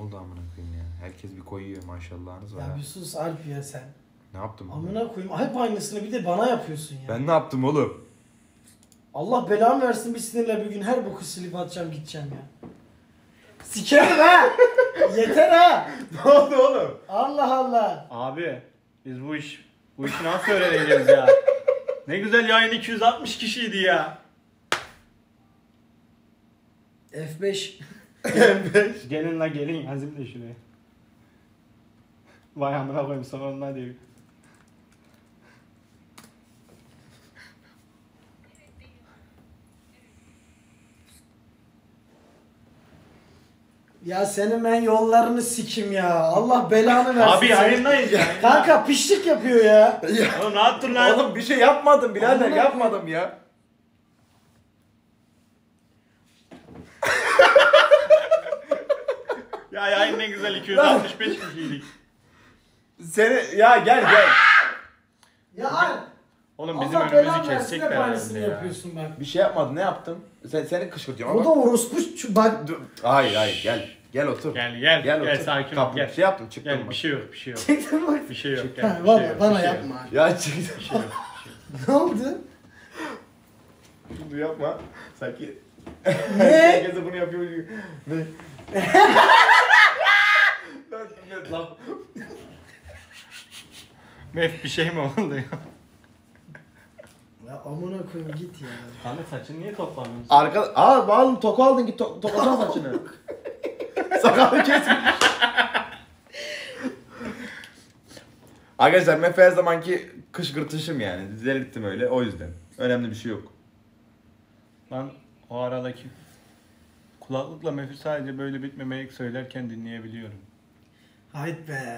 oldu amına koyayım ya? Herkes bir koyuyor maşallahınız var. Ya bir sus Alp ya sen. Ne yaptım? Amına koyayım. Hep aynısını bir de bana yapıyorsun ya. Ben ne yaptım oğlum? Allah belamı versin bir sinirle bir gün her boku silip atacağım gideceğim ya. Sikerim ha. Yeter ha. Ne oldu oğlum? Allah Allah. Abi biz bu işi nasıl öğreneceğiz ya? Ne güzel yayın 260 kişiydi ya. F5. Gelin la gelin yazayım da şuraya. Vay amına koyayım sonunda diyor. Ya senin ben yollarını sikim ya. Allah belanı versin. Abi yayındayız ya. Kanka pişlik yapıyor ya. Oğlum ne yaptın lan? Oğlum bir şey yapmadım birader, Amına yapmadım ya. Ya yayın ne güzel 265 kişiydik. Seni ya gel. Ya Alp. Oğlum bizim Allah önümüzü belanı versin kesecek hep herhalde aynısını ya. yapıyorsun bak. Bir şey yapmadım, ne yaptım? Seni kışkırtıyorum O da ama. orospu bak. Dur. Hayır gel otur. Gel otur. sakin ol gel. Şey yaptım, çıktım Gel bak. bir şey yok. Çektim bak. Bir şey yok Ha, gel. bana yapma. Ya çıktım. Bir şey yok. Ne oldu? Bunu yapma. Sanki Ne? herkes de bunu yapıyor gibi. Ne? Lan. Mef bir şey mi oldu ya? Ya amına koyayım git ya. Kanka saçını niye toplamıyorsun? Bağlı toku aldın, git toklasana saçını. Sakalı kesmiş. Arkadaşlar Mefe her zamanki kışkırtışım yani. Delirttim öyle, o yüzden. Önemli bir şey yok. Ben o aradaki kulaklıkla Mef'i sadece böyle bitmemeyi söylerken dinleyebiliyorum. Hayt be.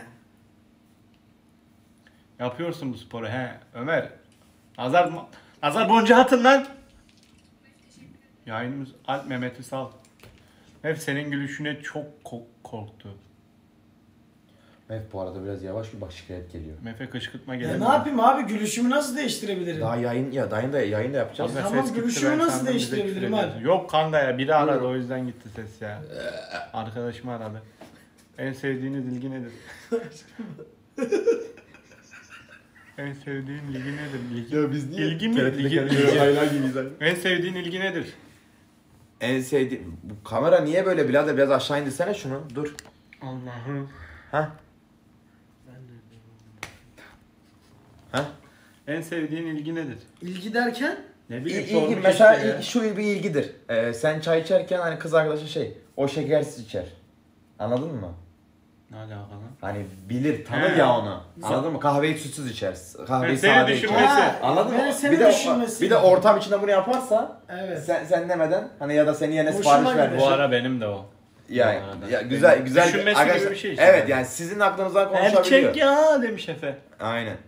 Yapıyorsun bu sporu he Ömer. Nazar boncuğu atın lan. Yayınımız Alp Mehmet'i sal. Mef senin gülüşüne çok korktu. Mef bu arada biraz yavaş bir bak, şikayet geliyor. Mef'e kışkırtma Ya gelemedi. ne yapayım abi gülüşümü nasıl değiştirebilirim? Daha yayın da yapacağız. Abi Tamam, ses gitti, gülüşümü ben nasıl sandım bize değiştirebilirim küfür abi? ediyorsun. Yok kanka ya biri aradı o yüzden gitti ses ya. Arkadaşım aradı. En sevdiğiniz ilgi nedir? En sevdiğin ilgi nedir? İlgi, biz niye İlgi mi? İlgi- Aylar gibiyiz. En sevdiğin ilgi nedir? En sevdiğim... Bu kamera niye böyle birader? Biraz aşağı indirsene şunu. Dur. Allah'ım. Ha? Ha? En sevdiğin ilgi nedir? İlgi derken? Ne bileyim İlgi sormuş mesela işte ya. şu bir ilgidir. Sen çay içerken hani kız arkadaşın o şekersiz içer. Anladın mı? Ne alaka lan? Hani bilir, tanır He. ya onu. Anladın mı? Kahveyi sütsüz içer. Kahveyi Seni sade içer. düşünmesi. Ha, Anladın mı? ben seni Bir de, düşünmesi. bir de ortam içinde bunu yaparsa Evet. sen demeden hani ya da seni yerine Hoşuma sipariş gider. vermiş. Bu ara benim de o. Yani Bu arada. ya güzel güzel Düşünmesi arkadaşlar, gibi bir şey işte. evet yani sizin aklınızdan konuşabiliyor. Erkek ya demiş Efe. Aynen.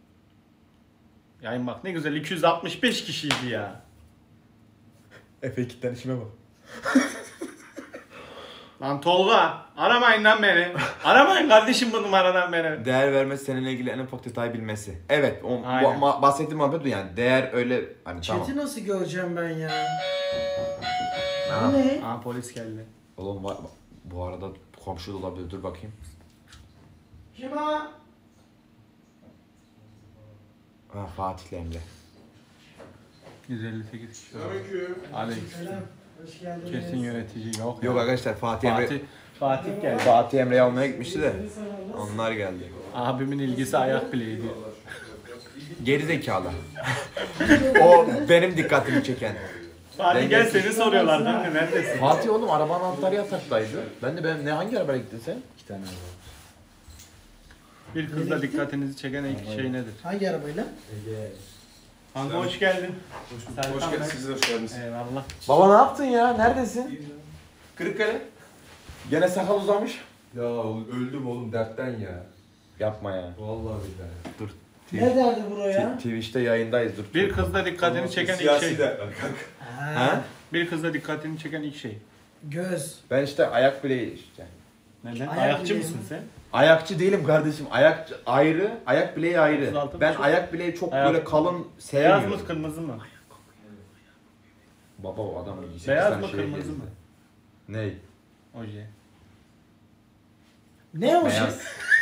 Yani bak ne güzel 265 kişiydi ya. Efe kitten işime bak. Lan Tolga aramayın lan beni. Aramayın kardeşim bu numaradan beni. Değer vermesi seninle ilgili en ufak detay bilmesi. Evet, Aynen. bahsettiğim muhabbet bu yani. Değer öyle hani Chat'i tamam. nasıl göreceğim ben ya? Ha. Bu ne? Aa polis geldi. Oğlum bu arada komşu da olabilir. Dur bakayım. Kim o? Ha, Fatih'le Emre. 158 kişi. Aleyküm. Selam. Hoş geldiniz. Kesin yönetici yok. Yok arkadaşlar Fatih geldi. Fatih Emre'yi almaya gitmişti de. Onlar geldi. Abimin ilgisi ayak bileğiydi. Geri zekalı. O benim dikkatimi çeken. Fatih gel seni soruyorlar değil mi? Neredesin? Fatih oğlum arabanın anahtarı yataktaydı. Ben de hangi arabaya gittin sen? 2 tane araba. Bir kızla dikkatinizi çeken ilk şey nedir? Hangi arabayla? Kanka hoş geldin. Hoş geldiniz. Siz de hoş geldiniz. Eyvallah. Baba ne yaptın ya? Neredesin? Kırıkkale. Gene sakal uzamış. Ya öldüm oğlum dertten ya. Yapma ya. Vallahi billahi. Dur. Ne derdi buraya? Twitch'te yayındayız dur. Bir kızla dikkatini çeken ilk Siyasi şey. dertler kanka. Ha? Bir kızla dikkatini çeken ilk şey. Göz. Ben işte ayak bileği işte. Neden? Ayak Ayakçı bileği mısın mi? sen? Ayakçı değilim kardeşim. Ayak ayrı, ayak bileği ayrı. 36 Ben buçuk. ayak bileği çok Ayak- böyle kalın Beyaz sevmiyorum. mı kırmızı mı? Baba o adam 8 Beyaz tane mı şey kırmızı gezdi. mı? Ney? Oje. Ne o şey? Beyaz.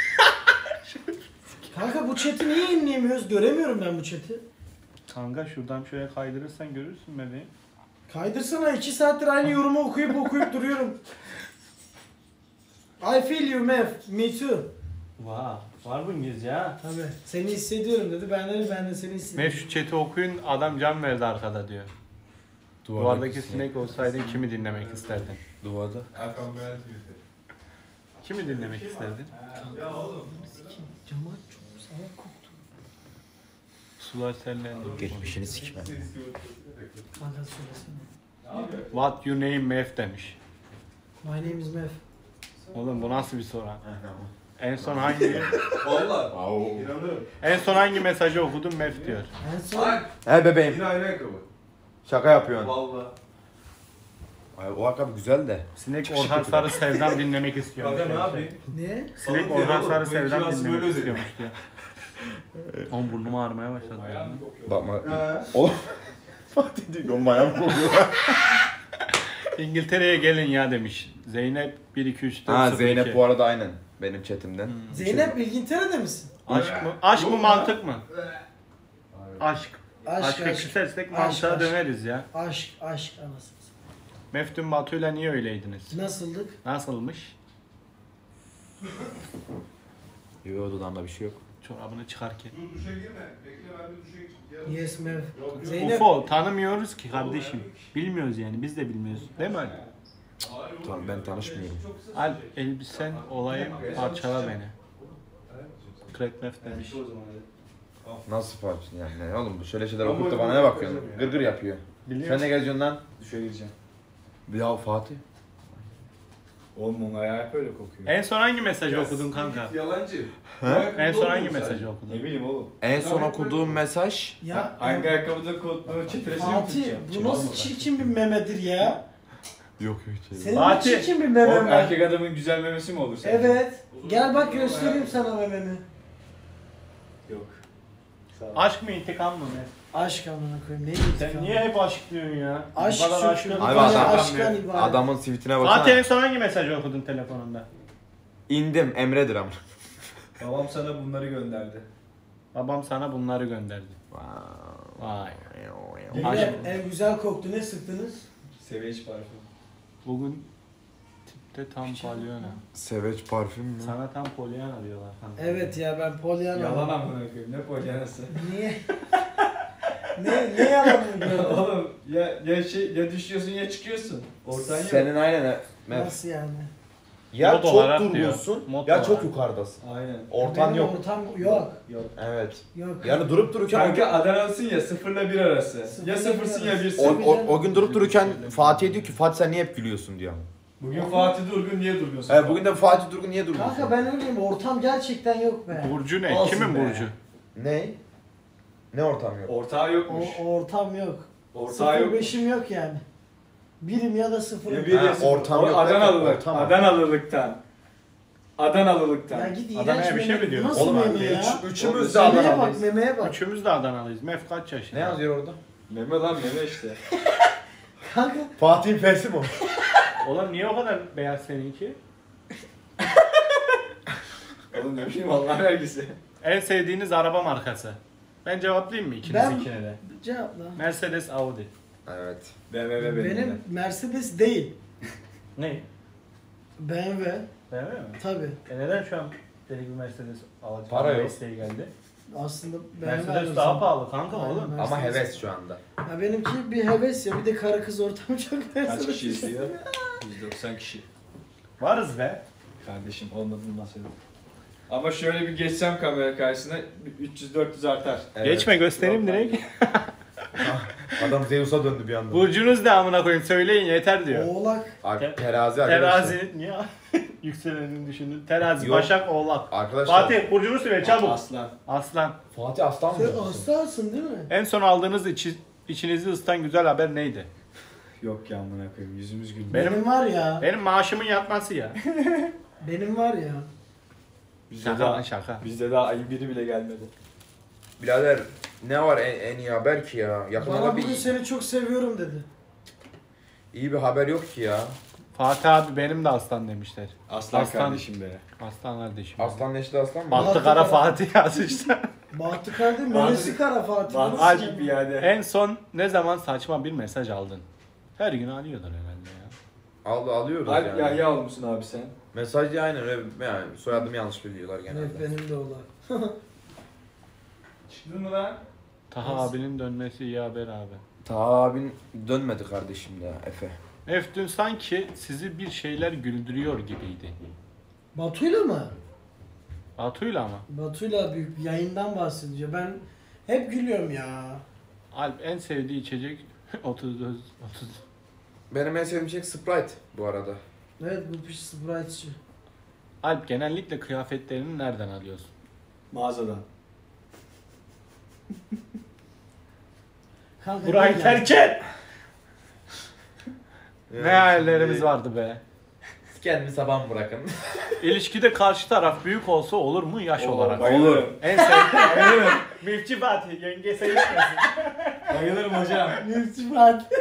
Kanka bu chat'i niye inleyemiyoruz? Göremiyorum ben bu chat'i. Kanka şuradan şöyle kaydırırsan görürsün bebeğim. Kaydırsana 2 saattir aynı yorumu okuyup duruyorum. I feel you Mev. Me too. Var bu İngilizce ha. Tabii. Seni hissediyorum dedi. Ben de seni hissediyorum. Mev şu chat'i okuyun, adam can verdi arkada diyor. Duvardaki sinek olsaydın kimi dinlemek isterdin? Duvarda. Erkan Beyaz girdi. Kimi dinlemek isterdin? Ya oğlum. Cama çok salak koktu. Sular senlendi. Geçmişini sikmem. Kanka söylesene. What your name Mev demiş. My name is Mev. Oğlum bu nasıl bir soru? En son hangi Valla. İnanırım. en son hangi mesajı okudun Mev diyor. En son He bebeğim. Yine aynı ayakkabı. Şaka yapıyorsun. Valla. Ay, o ayakkabı güzel de. Sinek Orhan Sarı Sevdam dinlemek istiyormuş. Kanka ne yapayım? ne? Sinek Oğlum, Orhan oğlum, Sarı bu Sevdam ikilası dinlemek böyle istiyormuş diyor. Oğlum burnum ağrımaya başladı. ya. Bakma. He. Oğlum. Fatih diyor. O bayağı kokuyor. İngiltere'ye gelin ya demiş. Zeynep 1 2 3 4 Ha 0 Zeynep 2. bu arada aynen. Benim chatimden. Zeynep İngiltere'de misin? Aşk mı? Aşk mı mantık mı? Aşk. Aşk Aşkı aşk. küsersek Aşk, mantığa aşk. döneriz ya. Aşk anasını. Meftun Batu'yla niye öyleydiniz? Nasıldık? Nasılmış? Yok dudağında bir şey yok. Çorabını çıkarken. Dur duşa girme. Bekle ben de duşa gireceğim. Yes Mev. Yok, yok. Zeynep. UFO tanımıyoruz ki kardeşim. Bilmiyoruz yani biz de bilmiyoruz. Değil mi Ali? Tamam ben tanışmıyorum. Al elbisen olayım parçala beni. Crack Mef demiş. Nasıl parça yani? Oğlum bu şöyle şeyler okuyup da bana ne bakıyorsun? Gırgır yapıyor. Biliyor Sen ne geziyorsun lan? Duşa gireceğim. Ya Fatih. Oğlum onun ayağı hep öyle kokuyor. En son hangi mesajı okudun kanka? Yalancı. En son hangi mesajı okudun? Ne bileyim oğlum. En son okuduğum mesaj. Ya Hangi ayakkabıda kodunu çetresini mi Fatih tutacağım? bu nasıl çirkin bir memedir ya? Yok hiç. Senin de Fatih. çirkin bir Oğlum memen var. erkek adamın güzel memesi mi olur sence? Evet. Gel bak göstereyim sana mememi. Yok. Sağ ol. Aşk mı intikam mı ne? Aşk amına koyayım. Ne Sen intikam? niye hep aşk diyorsun ya? Aşk Bu kadar çünkü. aşkın- Bu Abi kadar adam- aşktan ibaret. Adamın sivitine Fatih en baksana. son hangi mesajı okudun telefonunda? İndim Emre'dir ama. Babam sana bunları gönderdi. Babam sana bunları gönderdi. Vay. Aşk. En güzel koktu. Ne sıktınız? Sevinç parfüm. Bugün tipte tam Pollyanna. Seveç parfüm mü? Sana tam Pollyanna diyorlar kanka. Evet ya ben Pollyanna. Yalan amına koyayım. Ne polyanası? Niye? ne yalan mı diyorsun? Oğlum ya düşüyorsun ya çıkıyorsun. Ortan yok. Senin aynen. Nasıl yani? Ya Mod çok olarak diyor. durgunsun Mod ya olarak. çok yukarıdasın. Aynen. Ortan Benim yok. Ortam yok. Yok. Evet. Yok. Yani durup dururken Kanka Adanalısın ya 0 ile 1 arası. Ya 0'sın ya 1'sin. o gün durup dururken Fatih diyor ki Fatih sen niye hep gülüyorsun diyor. Bugün Fatih Durgun niye durgunsun? Evet bugün de Fatih Durgun niye duruyorsun? Kanka ben öyleyim. Ortam gerçekten yok be. Burcu ne? Olsun Kimin be. burcu? Ne? Ne ortam yok? Ortağı yokmuş. O ortam yok. Ortağı yok. 0-5'im yok yani. Birim ya da 0. Ya bir Ha, ya sıfır. ortam yok. Adanalılık. Ortam. Adanalılıktan. Adanalılıktan. Ya git iğrenç Adana'ya bir şey meme- mi diyor? Nasıl Oğlum meme ya? üçümüz de Memeye bak Adana'dayız. memeye bak. Üçümüz de Adanalıyız. Mef kaç yaşında? Ne yazıyor orada? Meme lan meme işte. Kanka Fatih'in fesi mi o? Oğlum niye o kadar beyaz seninki? Oğlum ne bileyim Allah vergisi. En sevdiğiniz araba markası? Ben cevaplayayım mı ikinizinkine de? cevapla. Mercedes, Audi. Evet. BMW Benim Mercedes değil. Ne? BMW. BMW mi? Tabi. Neden şu an deli bir Mercedes alacağım? Para yok. İsteği geldi. Aslında BMW Mercedes alırsam- daha pahalı kanka Aynen, oğlum. Mercedes. Ama heves şu anda. Ya benimki bir heves ya. Bir de karı kız ortamı çok Kaç Mercedes. kişi istiyor? 190 kişi. Varız be. Kardeşim olmadığını nasıl Ama şöyle bir geçsem kamera karşısına 300-400 artar. Evet. Geçme göstereyim direkt. Adam Zeus'a döndü bir anda. Burcunuz da amına koyayım söyleyin yeter diyor. Oğlak. Terazi arkadaşlar. Terazi niye? Yükselenini düşündün. Terazi, Yok. Başak, Oğlak. Arkadaşlar. Fatih burcunu söyle çabuk. Aslan. Aslan. Fatih aslan mı? Sen diyorsun? aslansın değil mi? En son aldığınız içinizi ısıtan güzel haber neydi? Yok ya amına koyayım yüzümüz gülmüyor. Benim- Benim var ya. Benim maaşımın yatması ya. Benim var ya. Bizde Şaka daha, lan şaka. bizde daha ayın biri bile gelmedi. Birader ne var en iyi haber ki ya? Bana Yakında bugün bir seni çok seviyorum dedi. iyi bir haber yok ki ya. Fatih abi benim de aslan demişler. Aslan kardeşim be. Aslan kardeşim. Aslan neşli aslan mı? Bahtı Kara Fatih yazmışlar. Bahtı Kara değil, Melesi Kara Fatih. Nasıl Alp yani? yani. en son ne zaman saçma bir mesaj aldın? Her gün alıyorlar herhalde ya. Alıyoruz Alp yani. Yahya olmuşsun abi sen. Mesaj aynen öyle yani soyadımı yanlış biliyorlar genelde. Evet benim de olay. Çıktın mı lan? Taha abinin dönmesi iyi haber abi. Ta abin dönmedi kardeşim ya Efe. Eftün sanki sizi bir şeyler güldürüyor gibiydi. Batu'yla mı? Batu'yla ama. Batu'yla büyük yayından bahsediyor. Ben hep gülüyorum ya. Alp en sevdiği içecek 30. Benim en sevdiğim şey Sprite bu arada. Evet bu piş Sprite'çi. Alp genellikle kıyafetlerini nereden alıyorsun? Mağazadan. Kanka, Burayı ne terk et! Ne hayallerimiz vardı be. Kendimi sabah bırakın. İlişkide karşı taraf büyük olsa olur mu yaş olarak? Bayılırım. En sevdiğim Mifçi Fatih yenge sayılmasın. Bayılırım hocam. Sprite.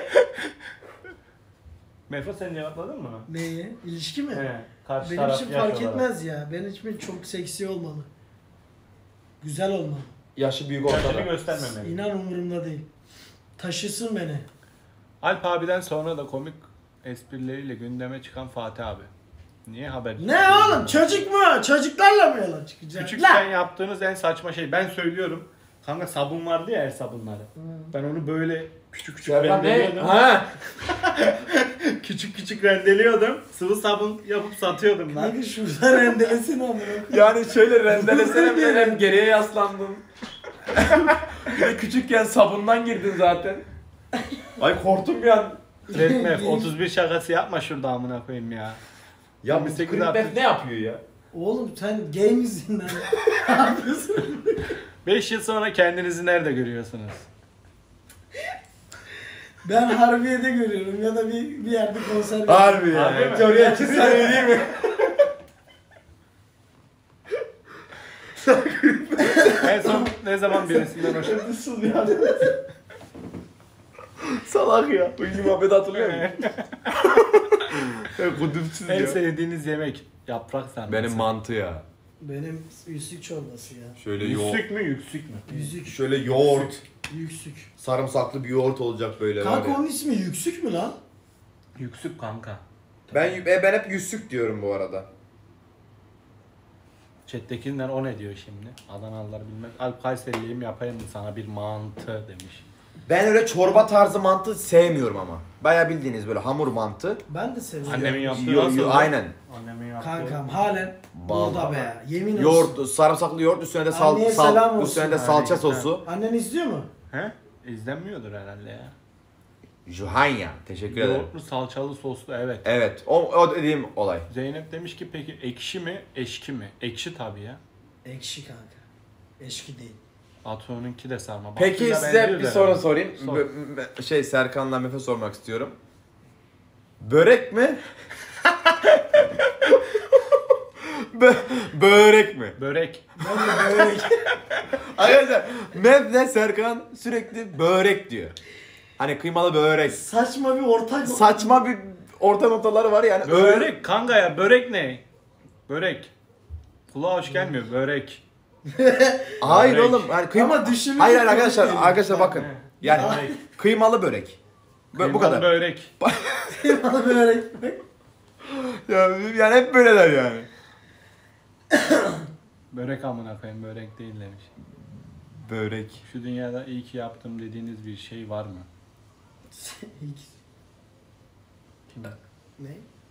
Mefo sen cevapladın mı? Neyi? İlişki mi? Karşı Benim taraf için yaş fark olarak. etmez ya. Benim için çok seksi olmalı. Güzel olmalı. Yaşı büyük olsa Yaşını da. göstermemeli. İnan umurumda değil. Taşısın beni. Alp abiden sonra da komik esprileriyle gündeme çıkan Fatih abi. Niye haber? Ne oğlum? Çocuk mu? Çocuklarla mı yola çıkacağız? Küçükken yaptığınız en saçma şey. Ben söylüyorum. Kanka sabun vardı ya el sabunları. Ben onu böyle küçük küçük rendeliyordum. Ha? Küçük küçük rendeliyordum. Sıvı sabun yapıp satıyordum lan. Kanka şuradan rendelesin amına koyayım. Yani şöyle rendelesene ben hem geriye yaslandım. Bir de küçükken sabundan girdin zaten. Ay korktum bir an. Redmef 31 şakası yapma şurada amına koyayım ya. Ya bu 28 Creepback artık. ne yapıyor ya? Oğlum sen gay misin lan? Ne yapıyorsun? 5 yıl sonra kendinizi nerede görüyorsunuz? Ben Harbiye'de görüyorum ya da bir yerde konser Harbi ya. Harbi mi? Oraya çıksan değil mi? En son ne zaman birisinden hoşlandın? Nasıl ya? Salak ya. Ünlü muhabbet hatırlıyor musun? Kudümsüz En ya. sevdiğiniz yemek? Yaprak sarması. Benim mantı ya. Benim yüksük çorbası ya. Şöyle Yüksük mü yüksük mü? Yüzük. Şöyle yoğurt. Yüksük. Sarımsaklı bir yoğurt olacak böyle. Kanka var ya. onun ismi yüksük mü lan? Yüksük kanka. Ben hep yüzsük diyorum bu arada. Chat'tekiler o ne diyor şimdi? Adanalılar bilmez. Alp Kayseriliyim yapayım mı sana bir mantı demiş. Ben öyle çorba tarzı mantı sevmiyorum ama. Bayağı bildiğiniz böyle hamur mantı. Ben de seviyorum. Annemin yaptığı Yo, nasıl? aynen. Annemin yaptığı. Kankam halen burada be. Yemin olsun. Yoğurt, sarımsaklı yoğurt, üstüne de Anneye selam olsun. üstüne de salça Yani, sosu. Annen izliyor mu? He? İzlenmiyordur herhalde ya. Juhanya. Teşekkür ederim. Yoğurtlu salçalı soslu evet. Evet. O dediğim olay. Zeynep demiş ki peki ekşi mi eşki mi? Ekşi tabii ya. Ekşi kanka. Eşki değil. Batu'nunki de sarma. Peki Batu'yla size benziyor bir da soru herhalde. sorayım. Sor. Serkan'la Mefe sormak istiyorum. Börek mi? Börek mi? Börek. Ben de böyle Arkadaşlar Mevle Serkan sürekli börek diyor. Hani kıymalı börek. saçma bir ortak. Saçma bir orta noktaları var yani. Börek kanka ya börek ne? Börek. Kulağa hoş gelmiyor börek. Hayır Börek. oğlum. Yani kıyma... Ama düşününce Hayır komik arkadaşlar geliyor. arkadaşlar bakın. Yani Börek. kıymalı börek. Bu Kıymalı kadar. Börek. Bana böyle. Yani hep böyleler yani. Börek amına koyayım börek değil demiş. Börek. Şu dünyada iyi ki yaptım dediğiniz bir şey var mı? Kim? Ne?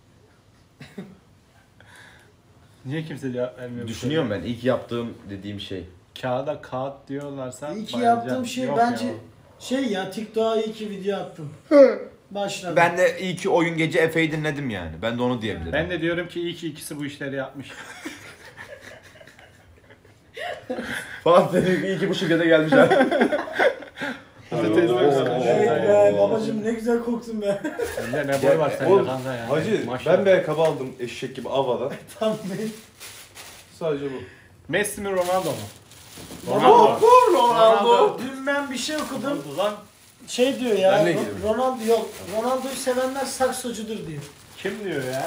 Niye kimse cevap vermiyor? bu Düşünüyorum soruya? ben ilk yaptığım dediğim şey. Kağıda kağıt diyorlarsa İyi ki bayılacağım. yaptığım şey Yok bence ya. şey ya TikTok'a iyi ki video attım. Başladım. Ben de iyi ki oyun gece Efe'yi dinledim yani. Ben de onu diyebilirim. Ben de diyorum ki iyi ki ikisi bu işleri yapmış. Fatih dedi iyi ki bu şirkete gelmişler. Patates Oo. Evet be babacım ne güzel koktun be. Sende ne boy var sende Oğlum, kanka ya. Hacı Maşallah. ben de kaba aldım eşek gibi avadan. Tam Sadece bu. Messi mi Ronaldo mu? Ronaldo. Ronaldo. Dün ben bir şey okudum. Ronaldo lan. Şey diyor ya. Ben de gidiyorum. Ronaldo yok. Ronaldo'yu sevenler saksocudur diyor. Kim diyor ya?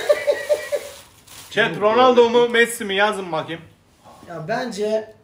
Chat Ronaldo mu Messi mi yazın bakayım. Ya bence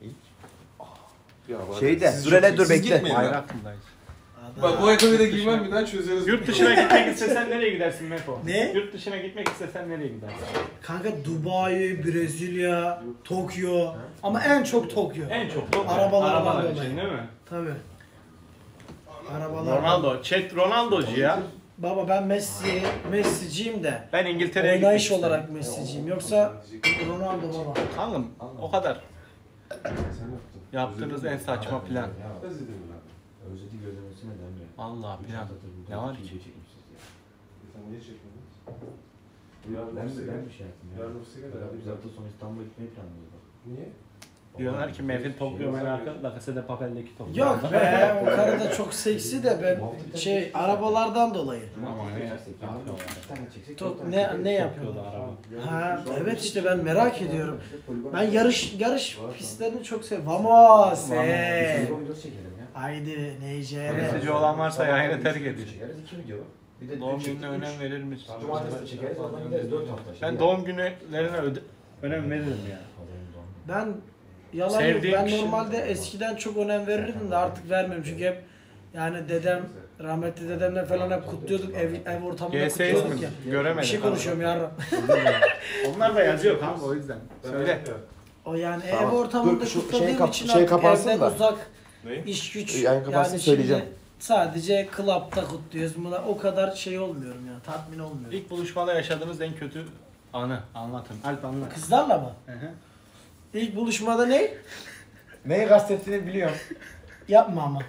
Ya bak, Şeyde, siz dur hele çok- dur siz bekle. gitmeyin lan. Bayrakındayız. Bak bu ayakkabıyı da giymem bir daha çözeriz. Yurt dışına gitmek istesen nereye gidersin Mefo? Ne? Yurt dışına gitmek istesen nereye gidersin? kanka Dubai, Brezilya, Tokyo ama en çok Tokyo. En çok Tokyo. Arabalardan Arabalar dolayı. için değil mi? Tabii. Arabalar. Ronaldo. Chat Ronaldo'cu ya. Baba ben Messi'ciyim de. Ben İngiltere'ye gitmek Oynayış isterim. olarak Messi'ciyim. Yoksa Ronaldo baba. Kanka o kadar. Yaptığınız en saçma plan. Özeti gözlemesine demre. Allah plan. Ne var ki? Ben bir şey yaptım ya. Biz hafta sonu İstanbul'a gitmeyi planlıyorduk. Niye? Diyorlar ki Mevlid Tokyo merakı, La Casa de Papel'deki Tokyo. Yok be o karı da çok seksi de ben arabalardan dolayı. Ama Ne yapıyordu araba? Ha evet işte ben merak ediyorum. Ben yarış pistlerini çok seviyorum. Vamos. Haydi Nijerya. Mesajı olan varsa yayını terk edin. Çekeriz 2 video. Bir de Doğum gününe önem verir misin? Cumartesi çekeriz ondan gideriz 4 hafta. Ben doğum günlerine önem veririm ya. Ben yalan yok. Sevdiğim Ben kişi- normalde eskiden çok önem verirdim de artık vermiyorum çünkü hep yani rahmetli dedemle falan hep kutluyorduk ev ortamında GS'yiz mi? kutluyorduk ya. Göremedim. Bir şey konuşuyorum yarın. Onlar da yazıyor kanka o yüzden. Söyle. O yani ev Tamam. ortamında Dur, şu kutladığım şey için şey artık kapansın evden da. uzak Ne? iş güç. Yayın kapansın, şimdi söyleyeceğim. sadece club'da kutluyoruz. Buna o kadar şey olmuyorum ya. Tatmin olmuyorum. İlk buluşmada yaşadığınız en kötü anı anlatın. Alp anlat. Kızlarla mı? Hı hı. İlk buluşmada ne? Neyi kastettiğini biliyorum. Yapma ama.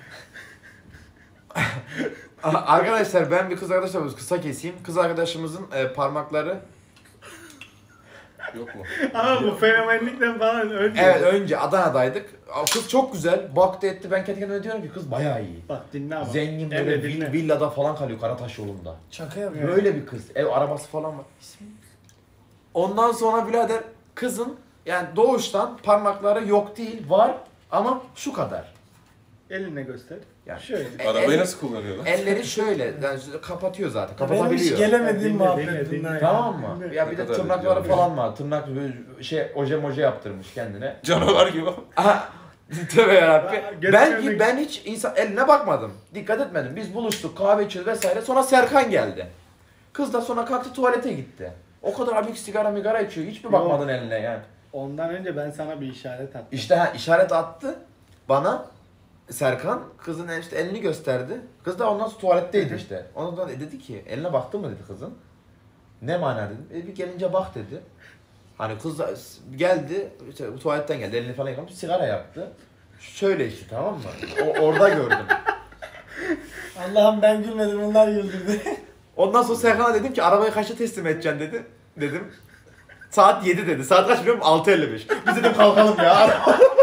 Arkadaşlar ben bir kız arkadaşımız kısa keseyim. Kız arkadaşımızın parmakları Yok mu? Ama bu fenomenlikten falan önce. evet önce Adana'daydık. Kız çok güzel. Baktı etti. Ben kendi kendime diyorum ki kız bayağı iyi. Bak dinle ama. Zengin Evet, böyle dinle. villada falan kalıyor Karataş yolunda. Şaka yapıyorum. Böyle bir kız. Ev arabası falan var. Ondan sonra birader kızın yani doğuştan parmakları yok değil var ama şu kadar. Elinle göster. Yani. Şöyle. Arabayı nasıl kullanıyor lan? Elleri şöyle yani kapatıyor zaten. Benim hiç Kapatabiliyor. gelemediğim Dinle, muhabbet dinle, dinle. bunlar ya. Tamam mı? Ya bir Ne de kadar tırnakları biliyorum. falan var. Tırnak böyle oje moje yaptırmış kendine. Canavar gibi. Aha. Tövbe yarabbim. Gerçekten- Ben hiç insan eline bakmadım. Dikkat etmedim. Biz buluştuk, kahve içiyoruz vesaire. Sonra Serkan geldi. Kız da sonra kalktı tuvalete gitti. O kadar abik sigara migara içiyor. Hiç mi bakmadın eline yani? Ondan önce ben sana bir işaret attım. İşte işaret attı bana. Serkan kızın işte elini gösterdi. Kız da ondan sonra tuvaletteydi işte. Ondan dedi ki eline baktın mı dedi kızın. Ne mana dedim. Bir gelince bak dedi. Hani kız da geldi, işte tuvaletten geldi, elini falan yıkamış, sigara yaktı. Şöyle işte tamam mı? Orada gördüm. Allah'ım ben gülmedim onlar güldürdü. Ondan sonra Serkan'a dedim ki arabayı kaçta teslim edeceksin dedi. Dedim. Saat 7 dedi. Saat kaç biliyor musun? 6.55. Biz dedim kalkalım ya.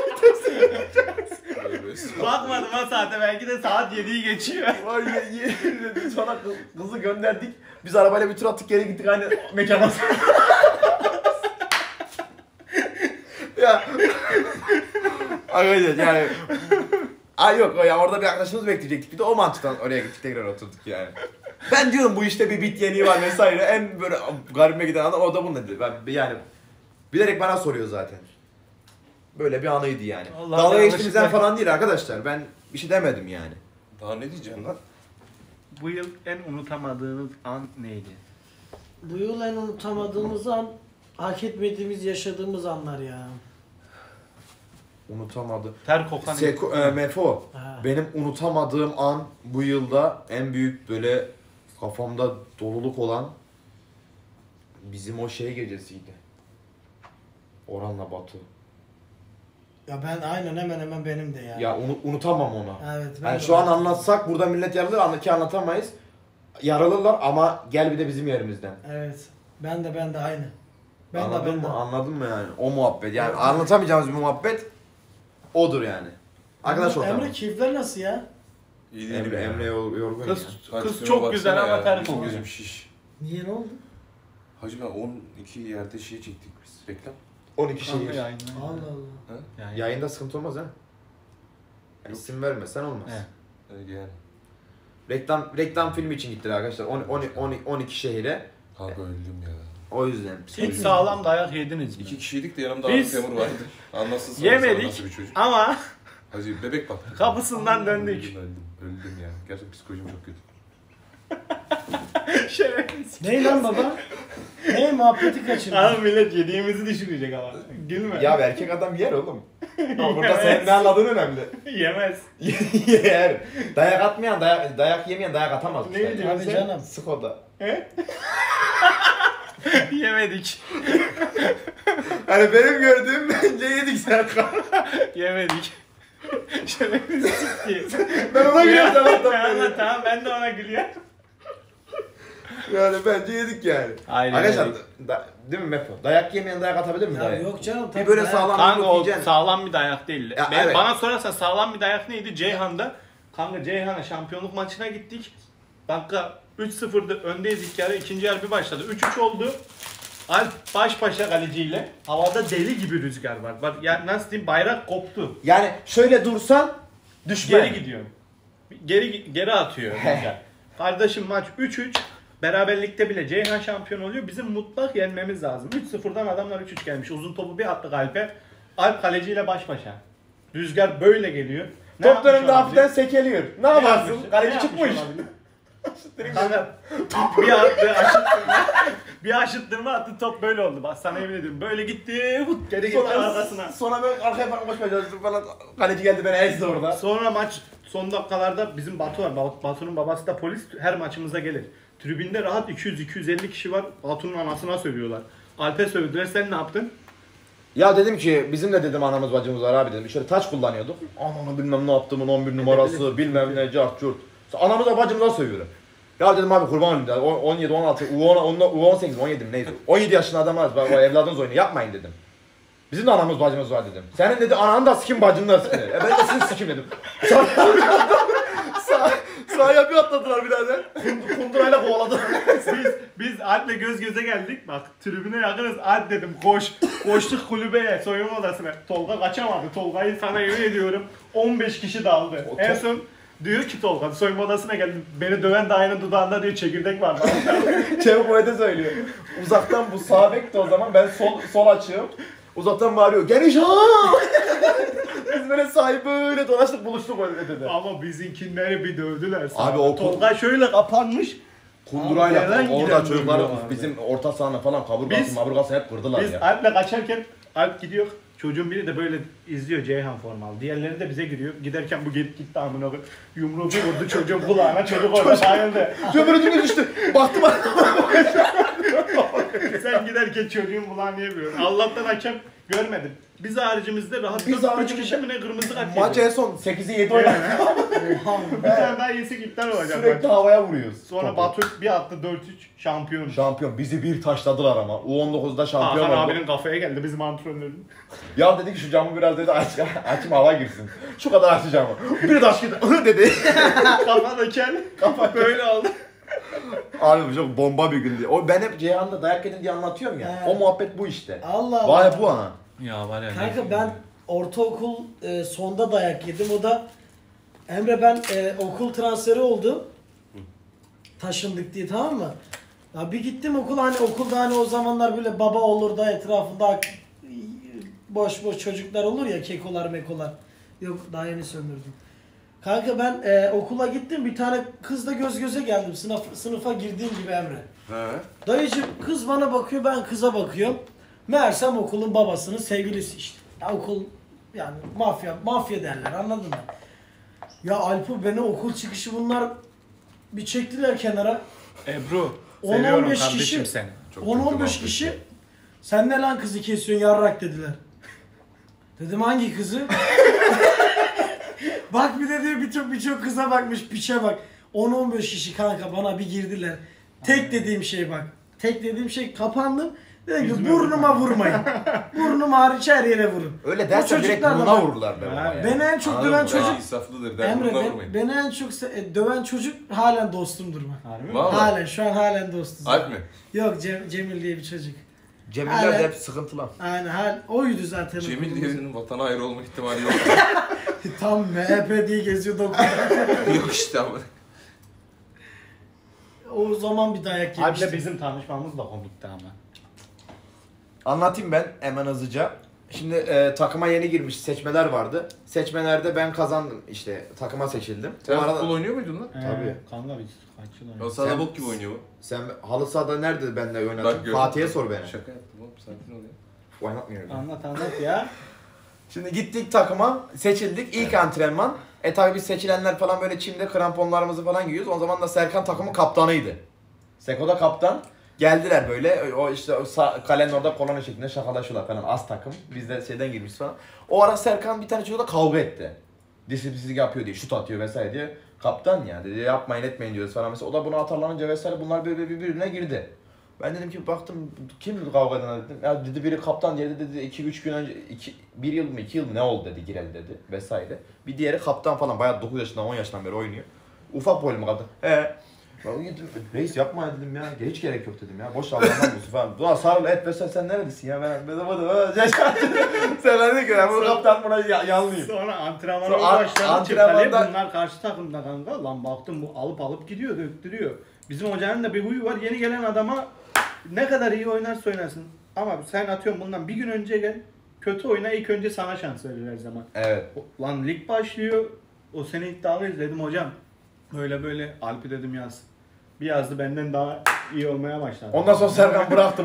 Bakmadım ha saate belki de saat 7'yi geçiyor. Var ya dedi. Sonra kızı gönderdik. Biz arabayla bir tur attık geri gittik aynı mekana. Ya. Arkadaşlar yani. Ay yok ya orada bir arkadaşımız bekleyecektik. Bir de o mantıktan oraya gittik tekrar oturduk yani. Ben diyorum bu işte bir bit yeniği var vesaire. En böyle garibime giden adam o da bunu dedi. Ben yani bilerek bana soruyor zaten. Böyle bir anıydı yani. Allah Dalga Allah, geçtiğimizden yanlışlıkla- falan değil arkadaşlar. Ben bir şey demedim yani. Daha ne diyeceğim lan? Bu yıl en unutamadığınız an neydi? Bu yıl en unutamadığımız an hak etmediğimiz yaşadığımız anlar ya. Unutamadı. Ter kokan Mefo. Ha. Benim unutamadığım an bu yılda en büyük böyle kafamda doluluk olan bizim o şey gecesiydi. Orhan'la Batu. Ya ben aynen hemen benim de ya. Ya unutamam onu. Evet. ben Yani de şu an öyle. anlatsak burada millet yarılır ki anlatamayız. Yarılırlar ama gel bir de bizim yerimizden. Evet. Ben de aynı. Ben Anladın de. mı? Anladın mı yani? O muhabbet. Yani Evet. anlatamayacağımız bir muhabbet odur yani. Arkadaş ortamı. Emre keyifler nasıl ya? İyi değilim ya. Emre yorgun Kız, ya. Hadi kız şuna çok baksana güzel ama ya. ter Çok kokuyor. gözüm şiş. Niye ne oldu? Hacı ben 12 yerde şey çektik biz. Reklam. 12 Kanka şehir. yayınla. Allah Allah. Yani. Yayında sıkıntı olmaz ha. Yok. İsim vermesen olmaz. Evet. Evet yani. Reklam filmi için gittiler arkadaşlar. 12 şehire. Kanka öldüm ya. O yüzden. Hiç sağlam dayak yediniz mi? 2 kişiydik de yanımda Biz- abi Temur vardı. Anlasın sana Yemedik nasıl bir çocuk. ama Hacı bebek bak. kapısından döndük. Öldüm ya. Gerçekten psikolojim çok kötü. Şerefsiz. Ne lan baba? Ne muhabbeti kaçırdın? Abi millet yediğimizi düşünecek ama. Gülme. Ya erkek adam yer oğlum. Ama burada senin ne anladığın önemli. Yemez. Yer. Dayak atmayan, dayak yemeyen dayak atamaz. Ne diyorsun Hadi sen? canım. Sık o da. Yemedik. Hani benim gördüğüm bence yedik Serkan. Yemedik. Şerefsiz sikti. Ben ona gülüyorum sabahtan Tamam beri. tamam ben de ona gülüyorum. Yani bence yedik yani. Aynen Arkadaşlar yedik. değil mi Mefo? Dayak yemeyen dayak atabilir mi Ya dayı? yok canım. Bir tabii böyle dayak- sağlam Kanka yumruk o yiyeceksin. sağlam bir dayak değil. Ya, evet. Bana sorarsan sağlam bir dayak neydi? Ceyhan'da. Kanka Ceyhan'a şampiyonluk maçına gittik. Dakika 3-0'dı öndeyiz ilk yarı. İkinci yarı bir başladı. 3-3 oldu. Alp baş başa kaleciyle. Havada deli gibi rüzgar var. Bak ya nasıl diyeyim bayrak koptu. Yani şöyle dursan düşme. Geri gidiyor. Geri atıyor rüzgar. Kardeşim maç 3-3. Beraberlikte bile Ceyhan şampiyon oluyor. Bizim mutlak yenmemiz lazım. 3-0'dan adamlar 3-3 gelmiş. Uzun topu bir attık Alp'e. Alp kaleciyle baş başa. Rüzgar böyle geliyor. Ne Top yapmış dönemde olabilir? hafiften sekeliyor. Ne Ne yaparsın? yapmış? Kaleci Ne çıkmış. yapmış olabilir? Kanka bir aşıttırma, bir aşıttırma attı top böyle oldu. Bak sana emin ediyorum. Böyle gitti, hut, geri gitti arkasına. Sonra ben arkaya falan koşmaya çalıştım falan. Kaleci geldi beni ezdi orada. Sonra maç son dakikalarda bizim Batu var. Batu'nun babası da polis. Her maçımıza gelir. Tribünde rahat 200-250 kişi var. Batu'nun anasına sövüyorlar. Alp'e sövdüler. Sen ne yaptın? Ya dedim ki bizim de dedim anamız bacımız var abi dedim. Şöyle taç kullanıyorduk. Ananı bilmem ne yaptığımın 11 numarası bilmem ne cart curt. Anamıza bacımıza sövüyorum. Ya dedim abi kurban olayım dedim. 17, 16, U18, 17 mi neydi? 17 yaşında adam var. O evladınız oyunu yapmayın dedim. Bizim de anamız bacımız var dedim. Senin dedi ananı da sikim bacını da sikim. Ben de sizin sikim dedim. Sahaya bir atladılar birader. Kundurayla kovaladılar. Biz Alp'le göz göze geldik. Bak tribüne yakınız. Alp dedim koş. Koştuk kulübeye, soyunma odasına. Tolga kaçamadı. Tolga'yı sana yemin ediyorum 15 kişi daldı. O En son diyor ki Tolga soyunma odasına geldim. Beni döven dayının dudağında diyor çekirdek var. Çevik kuvvete söylüyor. Uzaktan bu sağ bekti o zaman ben sol açıyorum. Uzaktan bağırıyor. Geniş ha! Biz böyle sahibi böyle dolaştık buluştuk öyle dedi. Ama bizinkileri bir dövdüler. Sana. Abi o Tolga şöyle kapanmış. Kundurayla Abi, neden orada giden çocuklar dövüyor abi? bizim orta sahanı falan kaburgasını hep kırdılar Biz ya. Alp'le kaçarken Alp gidiyor. Çocuğun biri de böyle izliyor Ceyhan formalı. Diğerleri de bize giriyor. Giderken bu gitti amına koyayım. Yumruğu bir vurdu çocuğun kulağına. Çocuk orada bayıldı. Cömert'e düştü. Baktım Sen giderken çocuğun kulağını yemiyorsun. Allah'tan hakem görmedim. Biz haricimizde rahat Biz 3 haricimizde- kişi mi ne kırmızı kart maç yedi. en son 8'i 7 oynadı. Bir tane daha yesek iptal olacak Sürekli maç. havaya vuruyoruz. Sonra topu. Batu bir attı 4-3 şampiyon. Şampiyon. Bizi bir taşladılar ama. U19'da şampiyon Hakan oldu. abinin kafaya geldi bizim antrenörün. Ya dedi ki şu camı biraz dedi açayım hava girsin. Şu kadar açacağım. Bir taş gitti dedi. Kafa da kel. Kafa böyle oldu. Abi bu çok bomba bir gündü. O ben hep Ceyhan'da dayak yedim diye anlatıyorum ya. He. O muhabbet bu işte. Allah Allah. Vay bu ha. Ya var ya. Kanka ben ortaokul sonda dayak yedim. O da Emre ben okul transferi oldu. Taşındık diye, tamam mı? Ya bir gittim okula, hani okulda hani o zamanlar böyle baba olur da etrafında boş boş çocuklar olur ya, kekolar mekolar. Yok daha yeni sömürdüm. Kanka ben okula gittim, bir tane kızla göz göze geldim sınıfa girdiğim gibi Emre. He. Dayıcım kız bana bakıyor, ben kıza bakıyorum. Meğersem okulun babasının sevgilisi işte. Ya okul yani mafya derler, anladın mı? Ya Alp'u beni okul çıkışı bunlar bir çektiler kenara. Ebru. 10-15 Seviyorum kişi- kardeşim seni. Çok kötü 10-15 muhabbet kişi ya. sen ne lan kızı kesiyorsun yarrak dediler. Dedim hangi kızı? Bak bir de diyor birçok kıza bakmış, piçe bak. 10-15 kişi kanka bana bir girdiler. Tek dediğim şey bak. Tek dediğim şey kapandım. Dedim ki Yüzüme burnuma vurmayın. Burnum hariç her yere vurun. Öyle dersen direkt çocuklar da burnuna bak- vururlar be baba ya. Beni en çok Anladın döven mı? çocuk Daha insaflıdır. Der Emre, burnuna vurmayın. beni en çok döven çocuk halen dostumdur bak. Harbi mi? Vallahi. Halen şu an halen dostuz. Alp mi? Yok Cemil diye bir çocuk. Cemiller de hep sıkıntılı. Aynen oydu zaten. Cemil okulumuz. diyenin vatana ayrı olma ihtimali yok. Tam MHP diye geziyordu okulda. Yok işte ama. o zaman bir dayak Abi de yemiştim. bizim tanışmamız da komikti ama. Anlatayım ben hemen hızlıca. Şimdi takıma yeni girmiş seçmeler vardı. Seçmelerde ben kazandım işte takıma seçildim. Sen Bu arada- futbol oynuyor muydun lan? Tabii. Kanka biz kaç yıl O oynadık? sana Sen- bok gibi oynuyor bu. Sen halı sahada nerede benimle Bak oynadın? gör. Fatih'e sor beni. Şaka yaptım oğlum, sakin ol ya. Oynatmıyorum. Anlat ya. Şimdi gittik takıma, seçildik. İlk antrenman. Tabi biz seçilenler falan böyle çimde kramponlarımızı falan giyiyoruz. O zaman da Serkan takımın kaptanıydı. Seko da kaptan. Geldiler böyle, o işte kalenin orada kolona şeklinde şakalaşıyorlar falan, az takım. Biz de şeyden girmiş falan. O ara Serkan bir tane çocukla kavga etti. Disiplinsizlik yapıyor diye, şut atıyor vesaire diye. Kaptan ya dedi, yapmayın etmeyin diyoruz falan mesela. O da buna atarlanınca vesaire bunlar böyle birbirine girdi. Ben dedim ki baktım kim bu kavga eden dedim. Ya dedi biri kaptan, diğeri dedi 2-3 gün önce 1 yıl mı 2 yıl mı ne oldu dedi gireli dedi vesaire. Bir diğeri kaptan falan bayağı 9 yaşından 10 yaşından beri oynuyor. Ufak boylu mu kaptan? Ben gittim reis yapma dedim ya, hiç gerek yok dedim ya, boş Allah'tan bulsun falan. Ulan sarıl et vesaire, sen neredesin ya, ben sen dedi ki ben bu kaptan buna yanlıyım. Sonra antrenmana Sonra başladı. antrenmanda- Çiftale bunlar karşı takımda kanka. Lan baktım bu alıp gidiyor, döktürüyor. Bizim hocanın da bir huyu var. Yeni gelen adama ne kadar iyi oynarsa oynasın. Ama sen atıyorum bundan bir gün önce gel. Kötü oyna, ilk önce sana şans verir her zaman. Evet. Lan lig başlıyor. O sene iddialıyız dedim hocam. Böyle Alp'i dedim yaz. Bir yazdı benden daha iyi olmaya başladı. Ondan sonra Serkan bıraktı.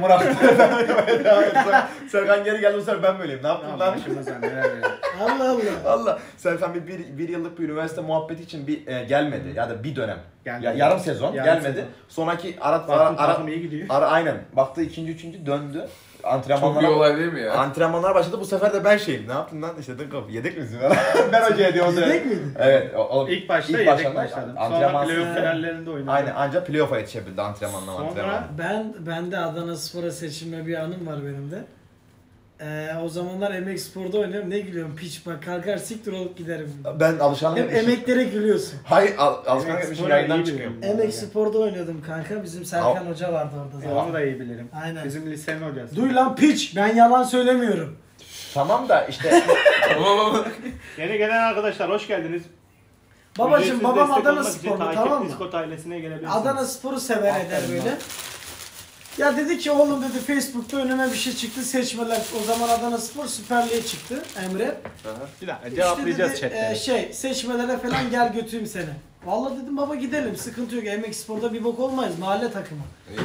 Serkan geri geldi, o sefer ben böyleyim. Ne yaptın lan? Başımıza neler ya. Allah Allah. Valla Serkan bir yıllık bir üniversite muhabbeti için gelmedi ya da bir dönem. Gelmedi. Ya, yarım sezon Yarım gelmedi. sezon. Sonraki Baktım takım iyi gidiyor. aynen. Baktı ikinci üçüncü döndü. Çok Antrenmanlara bir olay değil mi ya? Antrenmanlar başladı. Bu sefer de ben şeyim. Ne yaptın lan? İşte kapı. Yedek misin? Ben hocaya diyorum. Yedek miydin? Evet. İlk başta ilk yedek başlarda başladım. Sonra antrenmansız- playoff finallerinde oynadım. Aynen anca playoff'a yetişebildi antrenmanla. Sonra Ben de Adana Spor'a seçilme bir anım var benim de. O zamanlar Emek Spor'da oynuyorum. Ne gülüyorum piç bak, kalkar siktir olup giderim. Ben alışkanlık Hep etmişim. emeklere gülüyorsun. Hayır alışkanlık Emek etmişim, Spor'a yayından iyi çıkıyorum. biliyorum. Emek Spor'da oynuyordum kanka. Bizim Serkan Hoca vardı orada zaten. Onu da iyi bilirim. Aynen. Bizim lisenin hocası. Duy lan piç, ben yalan söylemiyorum. Tamam da işte Tamam. Yeni gelen arkadaşlar hoş geldiniz. Babacım Ücretsiz babam destek Adana olmak için Sporlu, takip tamam mı? Discord ailesine gelebilirsiniz. Adana Spor'u sever eder Aferin böyle. lan. Ya dedi ki oğlum dedi, Facebook'ta önüme bir şey çıktı, seçmeler. O zaman Adana Spor Süper Lig'e çıktı Emre. Bir dakika İşte cevaplayacağız dedi, chat'te. seçmelere falan gel götüreyim seni. Vallahi dedim baba gidelim, sıkıntı yok, Emek Spor'da bir bok olmayız, mahalle takımı.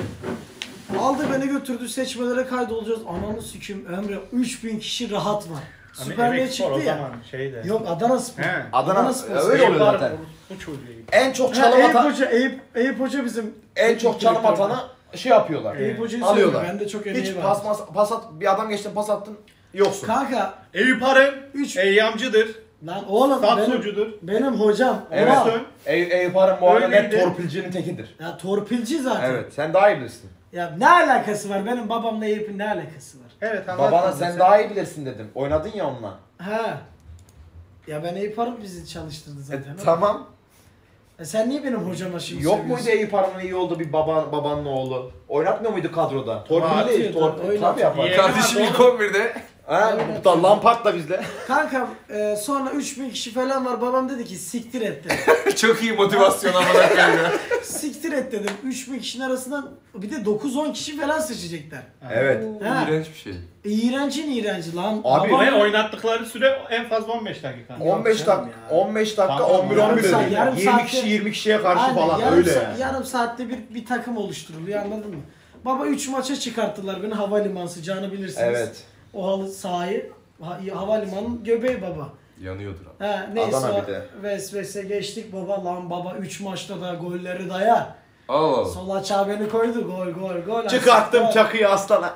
Aldı beni götürdü, seçmelere kaydolacağız. Ananı sikim Emre, 3000 kişi rahat var. Süper Lig'e çıktı ya. Şeyde. Yok Adana Spor. He. Adana Spor. öyle oluyor zaten. Bu çocuğu. En çok Ha, çalım Eyüp atan, Hoca, Eyüp Hoca bizim en çok çalım atanı şey yapıyorlar. Eyüp Hoca'yı Alıyorlar. söylüyorum, ben de çok emeği Hiç var. pas at, bir adam geçtin pas attın, yoksun. Kanka Eyüp Arın, 3 Eyyamcıdır, lan oğlum benim, Tatsucudur. benim hocam. Evet. Oha. Eyüp Arın bu arada net Öyleydi. torpilcinin tekidir. Ya torpilci zaten. Evet, sen daha iyi bilirsin. Ya ne alakası var? Benim babamla Eyüp'ün ne alakası var? Evet anlattım. Babana sen daha iyi bilirsin dedim. Oynadın ya onunla. Ha. Ya ben Eyüp Arın bizi çalıştırdı zaten. oğlum. Tamam. Sen niye benim hocama şimdi Yok söylüyorsun? muydu Eyüp Arın'ın iyi olduğu bir babanın oğlu? Oynatmıyor muydu kadroda? Torpil Atıyor, değil, tabii, torpil. oynatıyor. Tabii yapar. Niye? Kardeşim ilk 11'de. Ha, da Lampard da bizde. Kanka sonra 3000 kişi falan var. Babam dedi ki siktir et dedi. Çok iyi motivasyon amına koyayım ya. Siktir et dedim. 3000 kişinin arasından bir de 9-10 kişi falan seçecekler. Evet. Ha. İğrenç bir şey. İğrencin iğrenci lan. Abi, Babam- Ve oynattıkları süre en fazla 15 dakika. 15 canım dakika, ya. 15 dakika, Tamam, 11-11 yarım saat- öyle. yarım 20 saatte- kişi 20 kişiye karşı Aynen, falan yarım öyle sa- yani. Yarım saatte bir takım oluşturuluyor, anladın mı? Baba 3 maça çıkarttılar beni, havalimanı sıcağını bilirsiniz. Evet. O halı sahayı havalimanın göbeği baba. Yanıyordur abi. Ha, neyse Adana o bir de. vesvese geçtik baba, lan baba 3 maçta da golleri daya. Allah Allah. Sol açığa beni koydu, gol. Çıkarttım Gol. çakıyı aslana.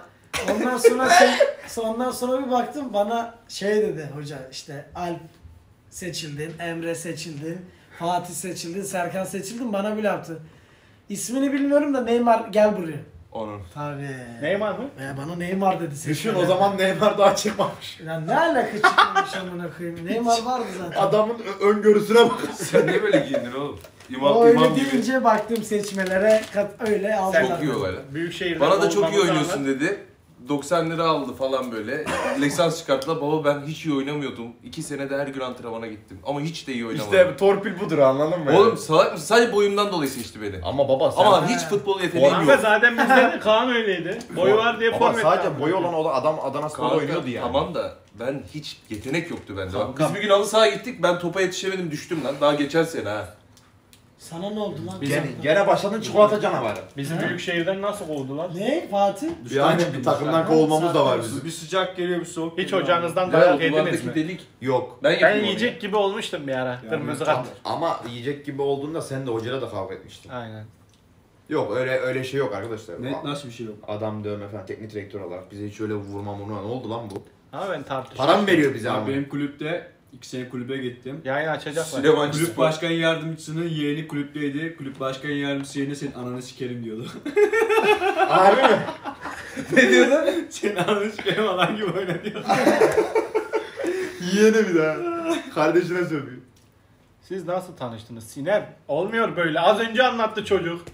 Ondan sonra bir baktım bana şey dedi hoca, işte Alp seçildin, Emre seçildin, Fatih seçildin, Serkan seçildin, bana bile yaptı. İsmini bilmiyorum da Neymar gel buraya. Onun. Tabii. Neymar mı? Bana Neymar dedi. Düşün seçmeden. o zaman Neymar daha çıkmamış. Ya ne alaka çıkmamış amına koyayım. Neymar vardı zaten. Adamın öngörüsüne bak. Sen niye böyle giyindin oğlum? O öyle İmam gibi. deyince baktım seçmelere öyle aldılar. Çok iyi olaylar. Büyükşehir'de Bana da çok iyi olmamızı oynuyorsun anlat. dedi. 90 lira aldı falan böyle. Lisans çıkarttılar. Baba ben hiç iyi oynamıyordum. 2 senede her gün antrenmana gittim. Ama hiç de iyi oynamadım. İşte torpil budur, anladın mı? Oğlum salak mısın? Sadece boyumdan dolayı seçti beni. Ama baba sen... Ama hiç futbol yeteneğim Kanka yok. zaten bizde de Kaan öyleydi. Boyu var diye Baba forvet. sadece aldı. boyu olan o adam Adana Spor'da Kanka, oynuyordu yani. tamam da ben hiç yetenek yoktu bende. Bak, Kanka. biz bir gün halı sahaya gittik. Ben topa yetişemedim, düştüm lan. Daha geçen sene ha. Sana ne oldu lan? Gene başladın çikolata canavarı. Bizi büyük şehirden nasıl kovdular? Ne Fatih? Yani bir takımdan kovulmamız da var bizim. Bir sıcak geliyor bir soğuk Hiç geliyor. ocağınızdan Ya dayak o yediniz duvardaki mi? delik. Yok. Ben Ben yapıyorum yiyecek gibi olmuştum bir ara. Kırmızı Ama, kart. ama yiyecek gibi olduğunda sen de hocayla da kavga etmiştin. Aynen. Yok öyle şey yok arkadaşlar. Ne, nasıl bir şey yok? Adam dövme falan, teknik direktör olarak bize hiç öyle vurma ne oldu lan bu? Ama ben tartışıyorum. Para mı veriyor bize Ya ama? benim kulüpte 2 sene kulübe gittim. Yayın açacaklar. Süleymancı Kulüp Spor. başkan yardımcısının yeğeni kulüpteydi. Kulüp başkan yardımcısı yerine senin ananı sikerim diyordu. Harbi mi? Ne diyordu? Senin ananı sikerim alan gibi oyna diyordu. Yiyene bir daha. Kardeşine sövüyor. Siz nasıl tanıştınız? Sinem. Olmuyor böyle. Az önce anlattı çocuk.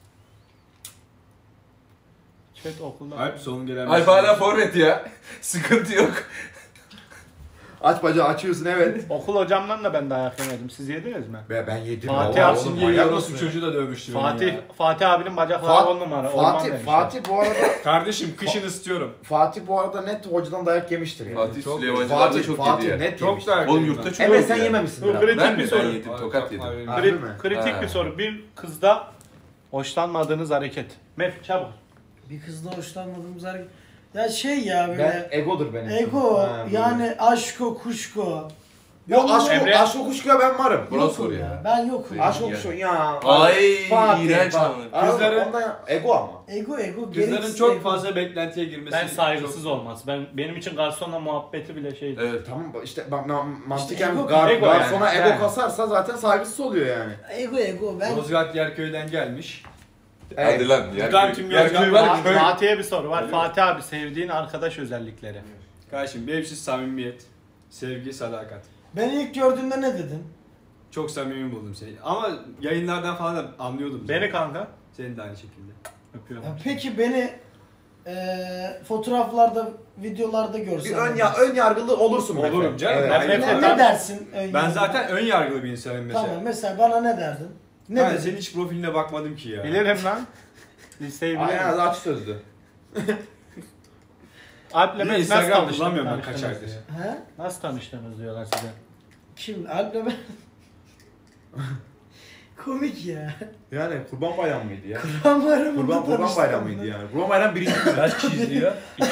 Chat okulda. Alp son gelen Alp hala forvet ya. Sıkıntı yok. Aç bacağı açıyorsun, evet. Okul hocamdan da ben dayak yemedim. Siz yediniz mi? Ben yedim. Fatih Vallahi Arsın oğlum, Şimdi manyak orospu mısın? çocuğu da dövmüştü beni Fatih ya. Fatih abinin bacakları 10 numara. Orman demişler. Fatih bu arada Kardeşim kışın ısıtıyorum. Fatih bu arada net hocadan dayak yemiştir yani. Fatih Çok- Süleymancılar da çok Fatih yedi ya. net Çok yemiştir. da Oğlum yurtta çok Evet oldu sen ya. yememişsin. Bu daha. kritik Ben bir mi? soru. Ben yedim, tokat yedim. Harbi mi? Kritik Ha. bir soru. Bir kızda hoşlanmadığınız hareket. Mef çabuk. Bir kızla hoşlanmadığımız hareket. Ya şey ya Ben böyle. egodur benim. için. Ego Ha, böyle. yani aşko kuşko. Yok Emre- aşk kuşkuya ben varım. Buna Yokum sor ya. ya. Ben yokum. Aşk Yani. kuşku ya. Ay Fatih, iğrenç bak. ama. Kızların- Ondan ya, ego ama. Ego Kızların gereksiz çok ego. fazla beklentiye girmesi. Ben saygısız olmaz. Benim için garsonla muhabbeti bile şey. Evet. Tamam işte mantıken ego- ego garsona yani. ego Yani. kasarsa zaten saygısız oluyor yani. Ego ben. Yozgat Yerköy'den gelmiş. Hadi lan. Buradan tüm Yerköy Yozgat var var. ya, köy. Fatih'e bir soru var. Fatih abi sevdiğin arkadaş özellikleri. Kardeşim benim için samimiyet, sevgi, sadakat. Ben ilk gördüğümde ne dedim? Çok samimi buldum seni. Ama yayınlardan falan da anlıyordum. Beni kanka. Senin de aynı şekilde. Öpüyorum. Ya peki beni fotoğraflarda, videolarda görsen. Bir ön yargılı olursun. Olurum Mefe. canım. Evet. Ben- Ne dersin? Ben zaten ön yargılı bir insanım mesela. Tamam mesela bana ne derdin? Ne Ben dedin? senin hiç profiline bakmadım ki ya. Bilirim lan. Listeyi Aynen bilirim. aç sözlü. Alp'le Bir de nasıl Instagram tanıştınız? kullanmıyorum ben kaç Tanıştınız aydır. diyor. He? Nasıl tanıştınız diyorlar size. Kim? Alp'le ben. Komik ya. Yani Kurban Bayramı mıydı ya? Kurban Bayramı'nda Kurban tanıştık Bayramı mıydı yani? Kurban Bayramı birinci gün. Kaç kişi izliyor?